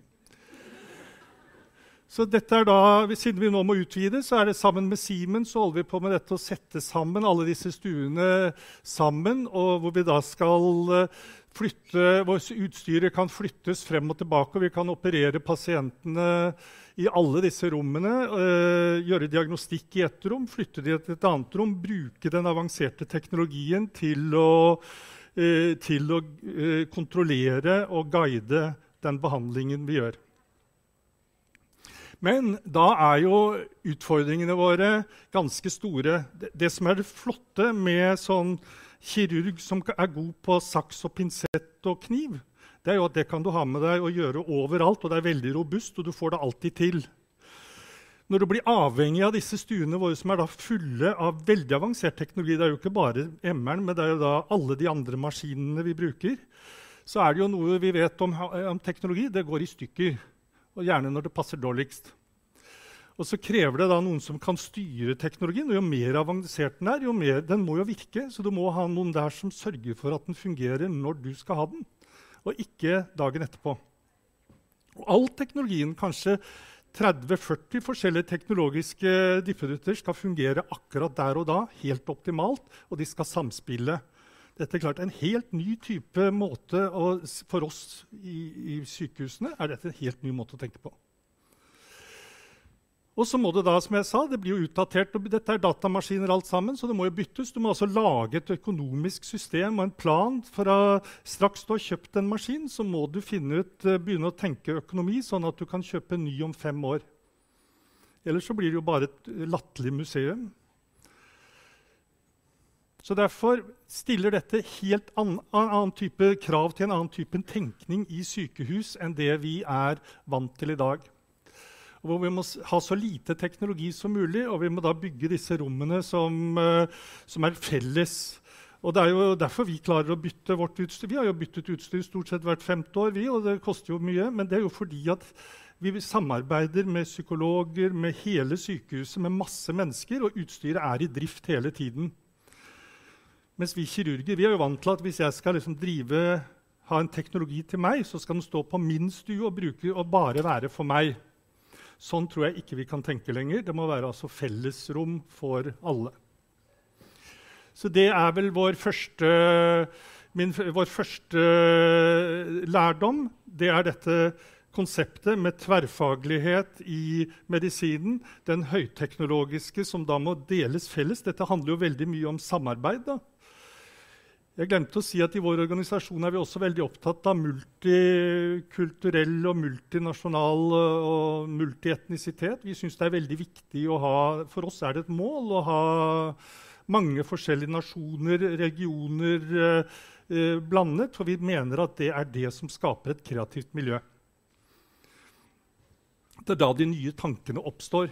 Så dette er da, siden vi nå må utvide, så er det sammen med Siemens så holder vi på med dette å sette sammen alle disse stuene sammen, og hvor vi da skal hvor utstyret kan flyttes frem og tilbake, og vi kan operere pasientene i alle disse rommene, gjøre diagnostikk i et rom, flytte de til et annet rom, bruke den avanserte teknologien til å kontrollere og guide den behandlingen vi gjør. Men da er jo utfordringene våre ganske store. Det som er det flotte med sånn kirurg som er god på saks og pinsett og kniv, det er jo at det kan du ha med deg og gjøre overalt, og det er veldig robust, og du får det alltid til. Når du blir avhengig av disse stuene våre som er da fulle av veldig avansert teknologi, det er jo ikke bare MR-en, men det er jo da alle de andre maskinene vi bruker, så er det jo noe vi vet om teknologi, det går i stykker. Og gjerne når det passer dårligst. Og så krever det da noen som kan styre teknologien, og jo mer avansert den er, jo mer den må jo virke, så du må ha noen der som sørger for at den fungerer når du skal ha den, og ikke dagen etterpå. Og all teknologien, kanskje 30-40 forskjellige teknologiske differutter, skal fungere akkurat der og da, helt optimalt, og de skal samspille. Dette er klart en helt ny type måte, og for oss i sykehusene er dette en helt ny måte å tenke på. Og så må det da, som jeg sa, det blir jo utdatert, og dette er datamaskiner alt sammen, så det må jo byttes. Du må altså lage et økonomisk system og en plan for å straks du har kjøpt en maskin, så må du begynne å tenke økonomi, sånn at du kan kjøpe en ny om 5 år. Ellers så blir det jo bare et latterlig museum. Så derfor stiller dette helt annen type krav til en annen type tenkning i sykehus enn det vi er vant til i dag. Og hvor vi må ha så lite teknologi som mulig, og vi må da bygge disse rommene som er felles. Og det er jo derfor vi klarer å bytte vårt utstyr. Vi har jo byttet utstyr stort sett hvert 5. år, og det koster jo mye, men det er jo fordi at vi samarbeider med psykologer, med hele sykehuset, med masse mennesker, og utstyret er i drift hele tiden. Mens vi kirurger vi er jo vant til at hvis jeg skal liksom ha en teknologi til meg, så skal den stå på min stue og bare være for meg. Sånn tror jeg ikke vi kan tenke lenger. Det må være altså fellesrom for alle. Så det er vel vår første lærdom. Det er dette konseptet med tverrfaglighet i medisinen, den høyteknologiske som da må deles felles. Dette handler jo veldig mye om samarbeid da. Jeg glemte å si at i vår organisasjon er vi også veldig opptatt av multikulturell og multinasjonal og multietnisitet. Vi synes det er veldig viktig å ha, for oss er det et mål å ha mange forskjellige nasjoner, regioner blandet, for vi mener at det er det som skaper et kreativt miljø. Det er da de nye tankene oppstår.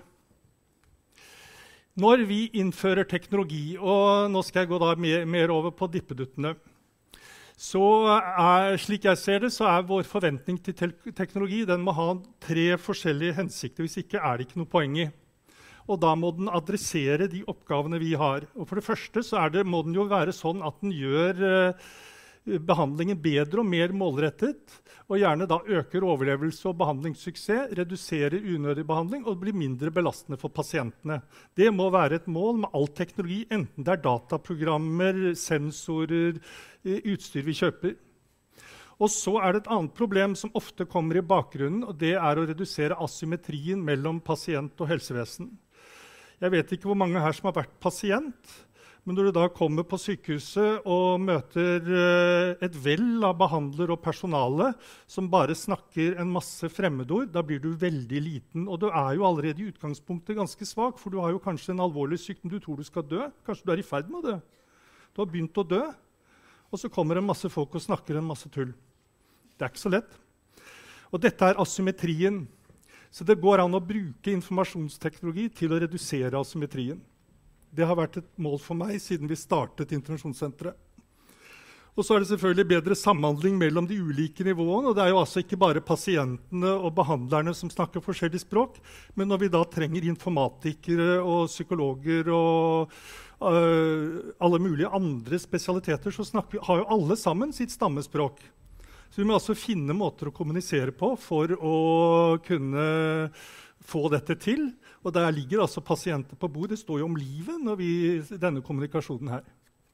Når vi innfører teknologi, og nå skal jeg gå da mer over på dippeduttene, så slik jeg ser det, så er vår forventning til teknologi, den må ha 3 forskjellige hensikter, hvis ikke er det ikke noe poeng i. Og da må den adressere de oppgavene vi har. Og for det første så må den jo være sånn at den gjør behandlingen bedre og mer målrettet, og gjerne da øker overlevelse og behandlingssuksess, reduserer unødig behandling og blir mindre belastende for pasientene. Det må være et mål med all teknologi, enten det er dataprogrammer, sensorer, utstyr vi kjøper. Og så er det et annet problem som ofte kommer i bakgrunnen, og det er å redusere asymmetrien mellom pasient og helsevesen. Jeg vet ikke hvor mange her som har vært pasient, men når du da kommer på sykehuset og møter et vell av behandler og personale som bare snakker en masse fremmedord, da blir du veldig liten. Og du er jo allerede i utgangspunktet ganske svak, for du har jo kanskje en alvorlig sykdom, du tror du skal dø. Kanskje du er i ferd med å dø. Du har begynt å dø, og så kommer en masse folk og snakker en masse tull. Det er ikke så lett. Og dette er asymmetrien. Så det går an å bruke informasjonsteknologi til å redusere asymmetrien. Det har vært et mål for meg siden vi startet intervensjonssenteret. Og så er det selvfølgelig bedre samhandling mellom de ulike nivåene. Og det er jo altså ikke bare pasientene og behandlerne som snakker forskjellige språk, men når vi da trenger informatikere og psykologer og alle mulige andre spesialiteter, så har jo alle sammen sitt stammespråk. Så vi må altså finne måter å kommunisere på for å kunne få dette til. Og der ligger altså pasienter på bordet. Det står jo om livet når denne kommunikasjonen her.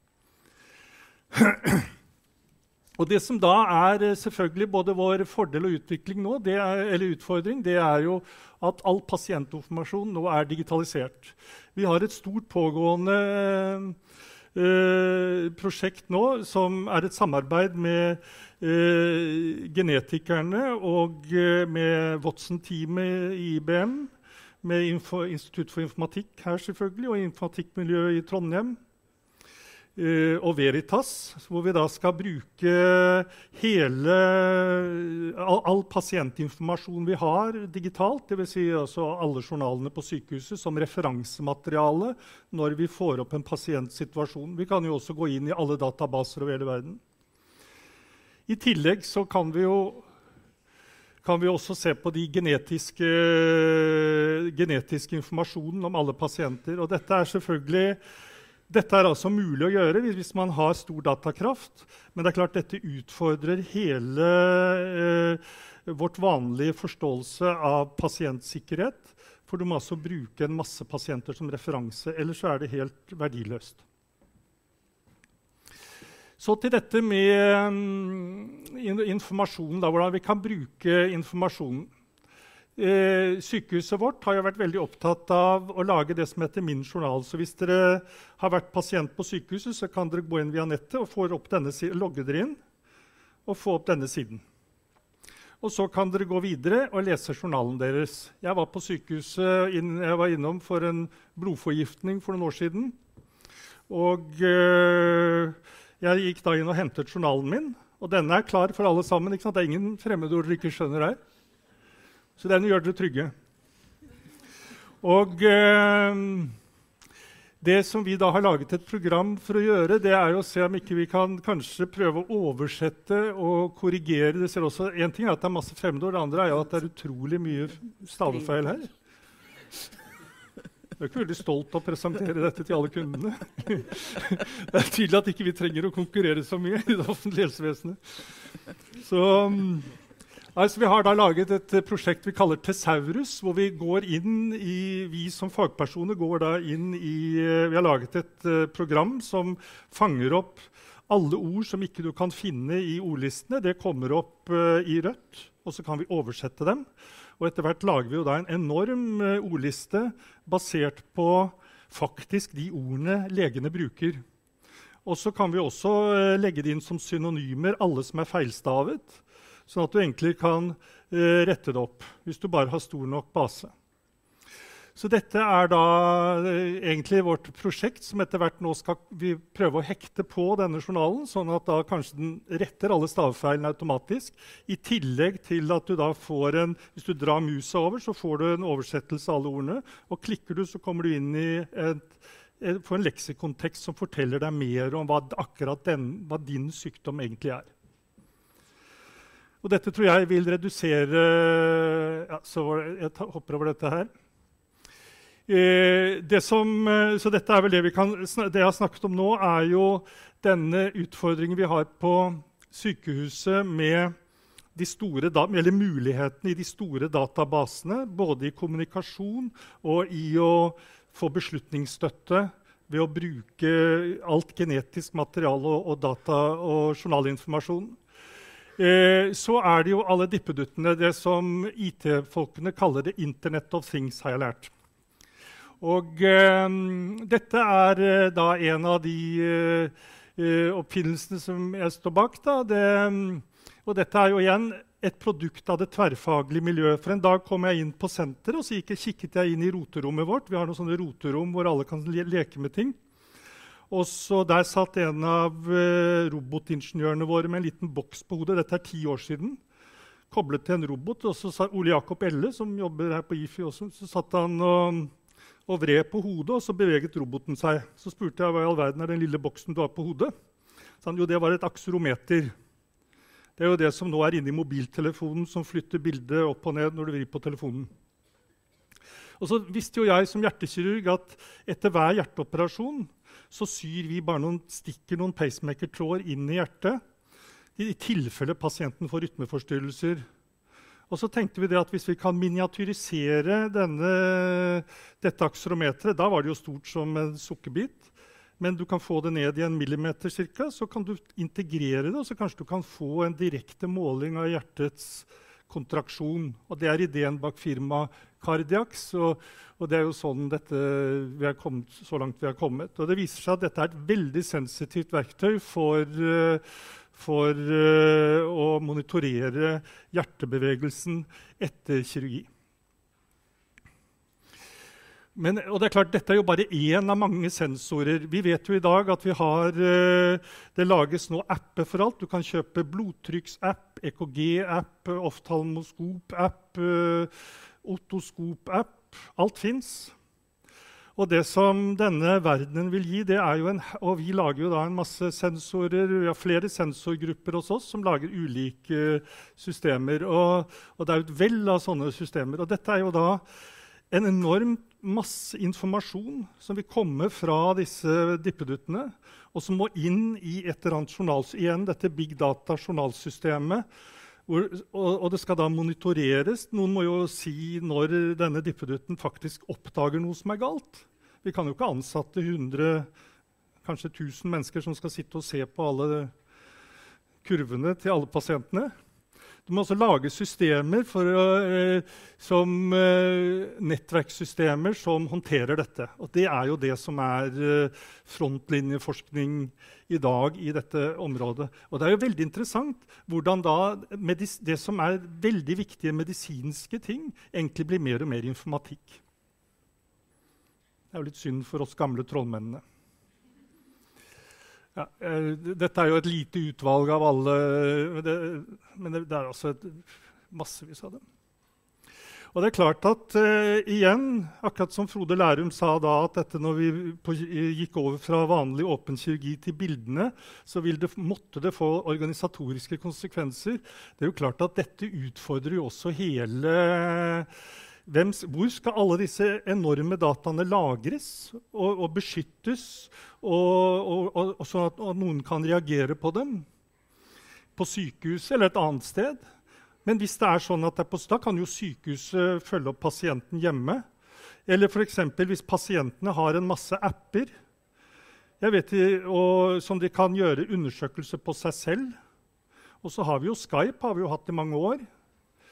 Og det som da er selvfølgelig både vår fordel og utvikling nå, eller utfordring, det er jo at all pasientinformasjon nå er digitalisert. Vi har et stort pågående prosjekt nå som er et samarbeid med genetikerne og med Watson-teamet i IBM, med Institutt for informatikk her selvfølgelig, og informatikkmiljøet i Trondheim, og Veritas, hvor vi da skal bruke all pasientinformasjon vi har digitalt, det vil si altså alle journalene på sykehuset, som referansemateriale når vi får opp en pasientsituasjon. Vi kan jo også gå inn i alle databaser over hele verden. I tillegg så kan vi også se på de genetiske informasjonen om alle pasienter. Og dette er altså mulig å gjøre hvis man har stor datakraft, men det er klart dette utfordrer hele vårt vanlige forståelse av pasientsikkerhet, for du må altså bruke en masse pasienter som referanse, ellers så er det helt verdiløst. Så til dette med informasjon, hvordan vi kan bruke informasjonen. Sykehuset vårt har jo vært veldig opptatt av å lage det som heter Min journal. Så hvis dere har vært pasient på sykehuset, så kan dere gå inn via nettet og logge dere inn og få opp denne siden. Og så kan dere gå videre og lese journalen deres. Jeg var på sykehuset, jeg var innom for en blodforgiftning for noen år siden. Og jeg gikk da inn og hentet journalen min, og denne er klar for alle sammen. Ikke sant? Det er ingen fremmedord dere ikke skjønner her. Så denne gjør dere trygge. Og det som vi da har laget et program for å gjøre, det er å se om ikke vi kan kanskje prøve å oversette og korrigere. Det ser også, en ting er at det er masse fremmedord, det andre er jo at det er utrolig mye stavefeil her. Jeg er ikke veldig stolt av å presentere dette til alle kundene. Det er tydelig at ikke vi trenger å konkurrere så mye i det offentlige helsevesenet. Så vi har da laget et prosjekt vi kaller Thesaurus, hvor vi som fagpersoner går da inn i, vi har laget et program som fanger opp alle ord som ikke du kan finne i ordlistene. Det kommer opp i rødt, og så kan vi oversette dem. Og etter hvert lager vi jo da en enorm ordliste basert på faktisk de ordene legene bruker. Og så kan vi også legge det inn som synonymer, alle som feilstavet, sånn at du egentlig kan rette det opp, hvis du bare har stor nok base. Så dette da egentlig vårt prosjekt, som etter hvert nå skal vi prøve å hekte på denne journalen, sånn at da kanskje den retter alle stavefeilene automatisk, i tillegg til at du da får hvis du drar musa over, så får du en oversettelse av alle ordene, og klikker du, så kommer du inn i får en leksikontekst som forteller deg mer om hva din sykdom egentlig er. Og dette tror jeg vil redusere så jeg hopper over dette her. Så dette vel det jeg har snakket om nå, jo denne utfordringen vi har på sykehuset med eller mulighetene i de store databasene, både i kommunikasjon og i å få beslutningsstøtte ved å bruke alt genetisk materiale og data og journalinformasjon. Så det jo alle dippeduttene, det som IT-folkene kaller det Internet of Things, har jeg lært. Og dette da en av de oppfinnelsene som jeg står bak. Og dette jo igjen et produkt av det tverrfaglige miljøet. For en dag kom jeg inn på senteret, og så kikket jeg inn i roterommet vårt. Vi har noen sånne roterom hvor alle kan leke med ting. Og så der satt en av robotingeniørene våre med en liten boks på hodet. Dette 10 år siden. Koblet til en robot. Og så sa Ole Jakob Elle, som jobber her på IFI også, så satt han og vred på hodet, og så beveget roboten seg. Så spurte jeg hva i all verden den lille boksen du har på hodet. Så han, jo, det var et akselometer. Det jo det som nå inne i mobiltelefonen, som flytter bildet opp og ned når du vrir på telefonen. Og så visste jo jeg som hjertekirurg at etter hver hjerteoperasjon så syr vi bare stikker noen pacemaker-tråder inn i hjertet, i tilfelle pasienten får rytmeforstyrrelser. Og så tenkte vi det at hvis vi kan miniaturisere dette akselerometeret, da var det jo stort som en sukkerbit, men du kan få det ned i 1 millimeter cirka, så kan du integrere det, og så kanskje du kan få en direkte måling av hjertets kontraksjon. Og det ideen bak firmaet Cardiax, og det jo sånn så langt vi har kommet. Og det viser seg at dette et veldig sensitivt verktøy for å monitorere hjertebevegelsen etter kirurgi. Og det klart, dette jo bare en av mange sensorer. Vi vet jo i dag at det lages nå apper for alt. Du kan kjøpe blodtrykksapp, EKG-app, oftalmoskop-app, otoskop-app. Alt finnes. Og det som denne verdenen vil gi, det jo og vi lager jo da en masse sensorer, vi har flere sensorgrupper hos oss som lager ulike systemer, og det jo et vell av sånne systemer. Og dette jo da en enormt masse informasjon som vil komme fra disse dippeduttene, og som må inn i et eller annet igjen dette big data-journalsystemet, og det skal da monitoreres. Noen må jo si når denne dippedutten faktisk oppdager noe som galt. Vi kan jo ikke ansatte 100, kanskje 1000 mennesker som skal sitte og se på alle kurvene til alle pasientene. Du må også lage systemer som nettverkssystemer som håndterer dette. Og det jo det som frontlinjeforskning i dag i dette området. Og det jo veldig interessant hvordan da det som veldig viktige medisinske ting egentlig blir mer og mer informatikk. Det jo litt synd for oss gamle trollmennene. Ja, dette jo et lite utvalg av alle, men det også massevis av dem. Og det klart at igjen, akkurat som Frode Lærum sa da, at dette når vi gikk over fra vanlig åpen kirurgi til bildene, så måtte det få organisatoriske konsekvenser. Det jo klart at dette utfordrer jo også hele hvor skal alle disse enorme dataene lagres og beskyttes, sånn at noen kan reagere på dem på sykehuset eller et annet sted? Men hvis det sånn at da kan jo sykehuset følge opp pasienten hjemme. Eller for eksempel hvis pasientene har en masse apper, som de kan gjøre undersøkelser på seg selv. Og så har vi jo Skype, har vi jo hatt i mange år.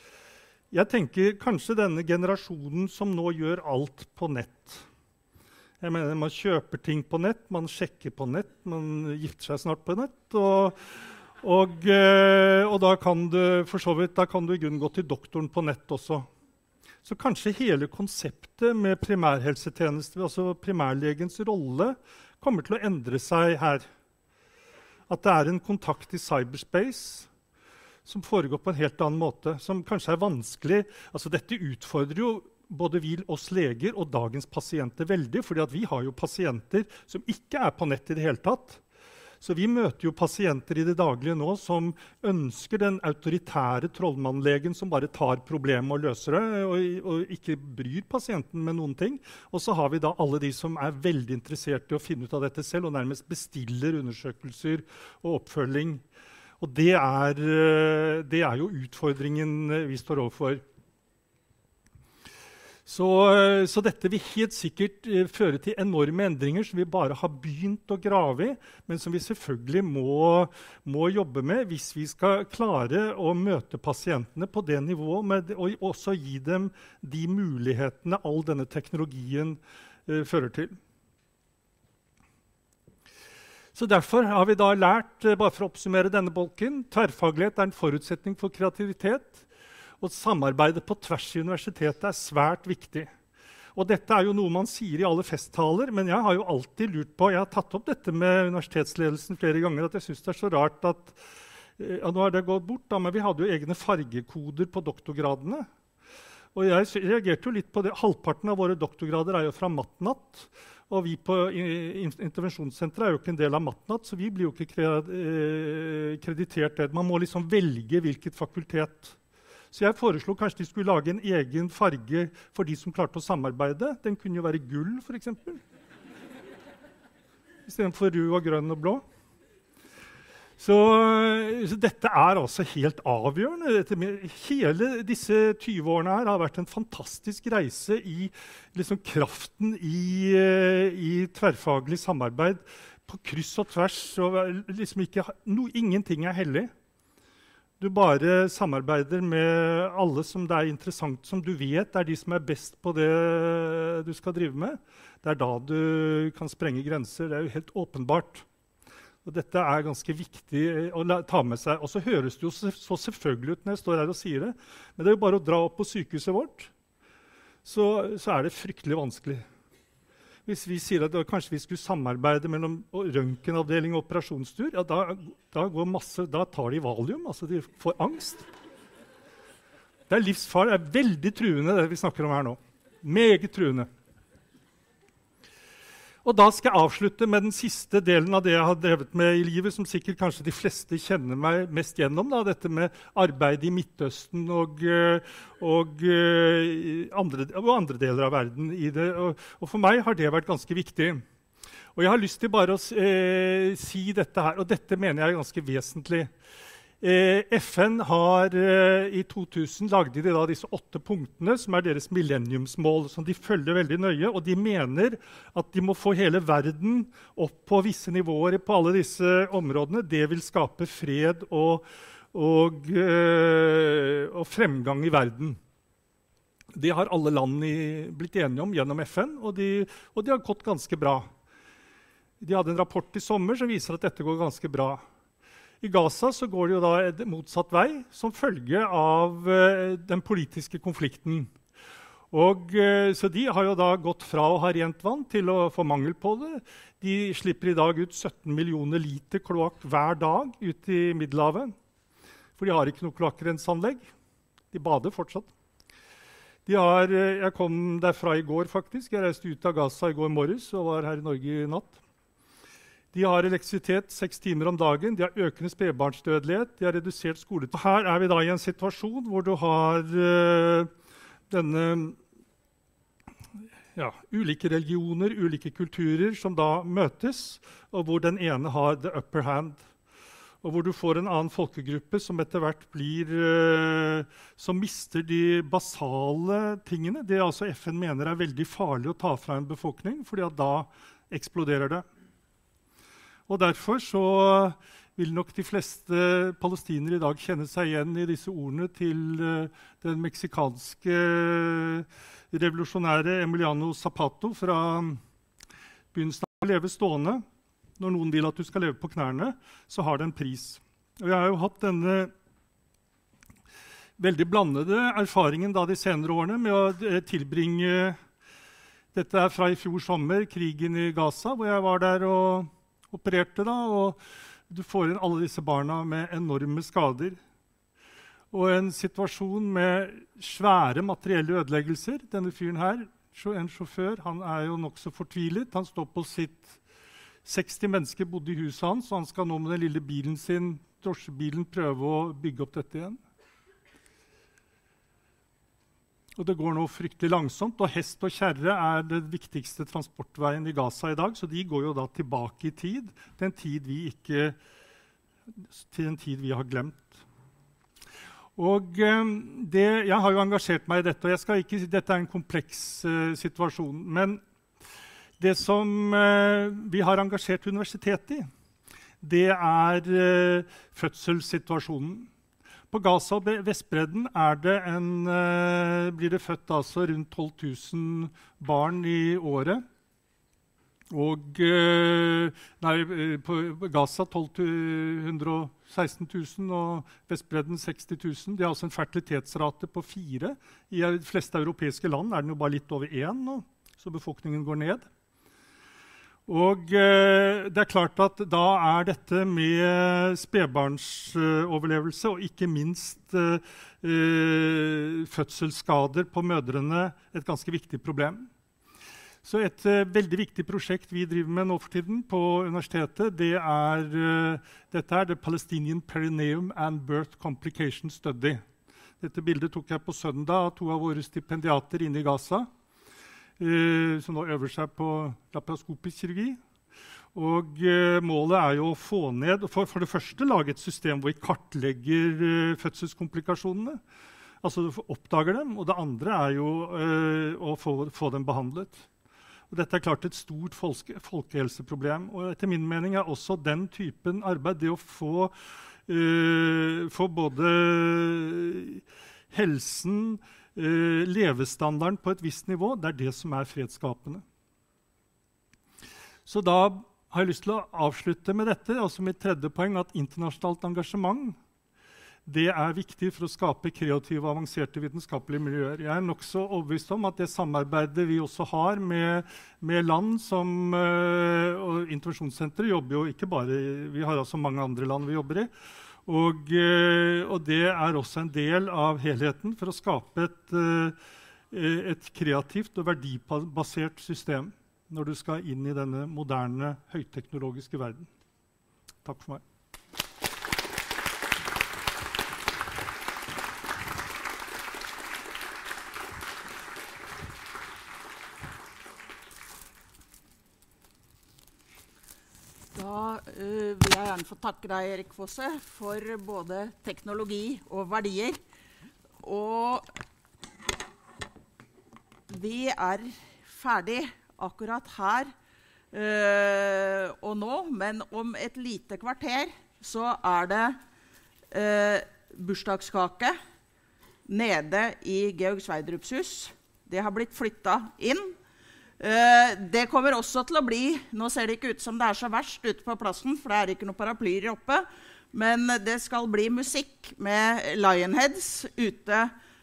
Jeg tenker kanskje denne generasjonen som nå gjør alt på nett. Jeg mener, man kjøper ting på nett, man sjekker på nett, man gifter seg snart på nett. Og da kan du for så vidt, da kan du i grunnen gå til doktoren på nett også. Så kanskje hele konseptet med primærhelsetjeneste, altså primærlegens rolle, kommer til å endre seg her. At det er en kontakt i cyberspace som foregår på en helt annen måte, som kanskje er vanskelig. Altså, dette utfordrer jo både vi, oss leger og dagens pasienter veldig, fordi at vi har jo pasienter som ikke er på nett i det hele tatt. Så vi møter jo pasienter i det daglige nå som ønsker den autoritære trollmannlegen som bare tar problemet og løser det, og ikke bryr pasienten med noen ting. Og så har vi da alle de som er veldig interessert i å finne ut av dette selv, og nærmest bestiller undersøkelser og oppfølging. Og det er jo utfordringen vi står overfor. Så dette vil helt sikkert føre til enorme endringer som vi bare har begynt å grave i, men som vi selvfølgelig må jobbe med hvis vi skal klare å møte pasientene på det nivået, og også gi dem de mulighetene all denne teknologien fører til. Så derfor har vi da lært, bare for å oppsummere denne bolken, tverrfaglighet er en forutsetning for kreativitet, og samarbeidet på tvers i universitetet er svært viktig. Og dette er jo noe man sier i alle festtaler, men jeg har jo alltid lurt på, jeg har tatt opp dette med universitetsledelsen flere ganger, at jeg synes det er så rart at, ja, nå har det gått bort da, men vi hadde jo egne fargekoder på doktorgradene. Og jeg reagerte jo litt på det. Halvparten av våre doktorgrader er jo fra Matnatt, og vi på intervensjonssenteret er jo ikke en del av Matnatt, så vi blir jo ikke kreditert det. Man må liksom velge hvilket fakultet. Så jeg foreslo kanskje de skulle lage en egen farge for de som klarte å samarbeide. Den kunne jo være gull, for eksempel. I stedet for rød og grønn og blå. Så dette er altså helt avgjørende. Hele disse 20 årene her har vært en fantastisk reise i liksom kraften i tverrfaglig samarbeid på kryss og tvers. Og liksom ingenting er hellig. Du bare samarbeider med alle som det er interessant, som du vet er de som er best på det du skal drive med. Det er da du kan sprenge grenser. Det er jo helt åpenbart. Og dette er ganske viktig å ta med seg. Og så høres det jo så selvfølgelig ut når jeg står her og sier det, men det er jo bare å dra opp på sykehuset vårt, så er det fryktelig vanskelig. Hvis vi sier at kanskje vi skulle samarbeide mellom røntgenavdeling og operasjonstur, ja, da tar de valium, altså de får angst. Det er livsfarlig, det er veldig truende det vi snakker om her nå. Meget truende. Og da skal jeg avslutte med den siste delen av det jeg har drevet med i livet, som sikkert kanskje de fleste kjenner meg mest gjennom, da, dette med arbeid i Midtøsten og andre deler av verden i det. Og for meg har det vært ganske viktig. Og jeg har lyst til bare å si dette her, og dette mener jeg er ganske vesentlig. FN har i 2000 lagde de da disse 8 punktene, som er deres millenniumsmål, som de følger veldig nøye, og de mener at de må få hele verden opp på visse nivåer på alle disse områdene. Det vil skape fred og fremgang i verden. Det har alle land blitt enige om gjennom FN, og de har gått ganske bra. De hadde en rapport i sommer som viser at dette går ganske bra. I Gaza så går det jo da motsatt vei som følge av den politiske konflikten. Så de har jo da gått fra å ha rent vann til å få mangel på det. De slipper i dag ut 17 millioner liter kloakk hver dag ut i Middelhavet. For de har ikke noe kloakkrensanlegg. De bader fortsatt. Jeg kom derfra i går faktisk. Jeg reiste ut av Gaza i går morges og var her i Norge i natt. De har elektrisitet 6 timer om dagen, de har økende spedbarnsdødelighet, de har redusert skoletid. Her er vi da i en situasjon hvor du har denne ulike religioner, ulike kulturer som da møtes, og hvor den ene har the upper hand. Og hvor du får en annen folkegruppe som etter hvert som mister de basale tingene. Det altså FN mener er veldig farlig å ta fra en befolkning, fordi at da eksploderer det. Og derfor så vil nok de fleste palestinere i dag kjenne seg igjen i disse ordene til den meksikanske revolusjonære Emiliano Zapata fra begynnelsen av å leve stående. Når noen vil at du skal leve på knærne, så har det en pris. Og jeg har jo hatt denne veldig blandede erfaringen da de senere årene med å tilbringe. Dette er fra i fjor sommer, krigen i Gaza, hvor jeg var der og opererte da, og du får inn alle disse barna med enorme skader. Og en situasjon med svære materielle ødeleggelser. Denne fyren her, en sjåfør, han er jo nok så fortvilet. Han står på sitt 60 mennesker bodde i huset hans, og han skal nå med den lille bilen sin, drosjebilen, prøve å bygge opp dette igjen. Og det går nå fryktelig langsomt, og hest og kjerre er det viktigste transportveien i Gaza i dag, så de går jo da tilbake i tid, til en tid vi har glemt. Og jeg har jo engasjert meg i dette, og dette er en kompleks situasjon, men det som vi har engasjert universitetet i, det er fødselssituasjonen. På Gaza og Vestbredden blir det født altså rundt 12 000 barn i året. Og på Gaza 116 000 og Vestbredden 60 000. Det er altså en fertilitetsrate på 4. I de fleste europeiske land er den jo bare litt over 1 nå, så befolkningen går ned. Og det er klart at da er dette med spedbarnsoverlevelse og ikke minst fødselsskader på mødrene et ganske viktig problem. Så et veldig viktig prosjekt vi driver med nå for tiden på universitetet, dette er The Palestinian Perineum and Birth Complication Study. Dette bildet tok jeg på søndag av 2 av våre stipendiater inne i Gaza, som nå øver seg på laparoskopisk kirurgi. Og målet er jo å få ned, for det første lage et system hvor vi kartlegger fødselskomplikasjonene, altså oppdager dem, og det andre er jo å få dem behandlet. Og dette er klart et stort folkehelseproblem, og etter min mening er også den typen arbeid, det å få både helsen, levestandarden på et visst nivå, det er det som er fredsskapende. Så da har jeg lyst til å avslutte med dette, altså mitt tredje poeng, at internasjonalt engasjement, det er viktig for å skape kreative og avanserte vitenskapelige miljøer. Jeg er nok så overbevist om at det samarbeidet vi også har med land som, og intervensjonssenteret jobber jo ikke bare, vi har altså mange andre land vi jobber i, og det er også en del av helheten for å skape et kreativt og verdibasert system når du skal inn i denne moderne, høyteknologiske verden. Takk for meg. Da vil jeg gjerne få takke deg, Erik Fosse, for både teknologi og verdier. Og vi er ferdig akkurat her og nå, men om et lite kvarter så er det bursdagskake nede i Georg Sverdrups hus. Det har blitt flyttet inn. Det kommer også til å bli, nå ser det ikke ut som det er så verst ute på plassen, for det er ikke noen paraplyer oppe, men det skal bli musikk med Lionheads ute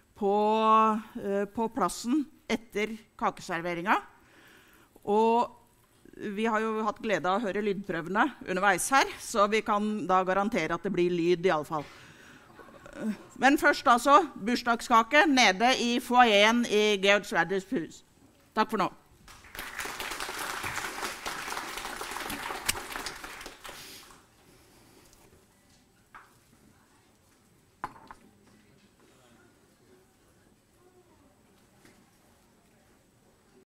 på plassen etter kakeserveringa. Og vi har jo hatt glede av å høre lydprøvene underveis her, så vi kan da garantere at det blir lyd i alle fall. Men først altså, bursdagskake nede i foajeen i Georg Sverdrups hus. Takk for nå.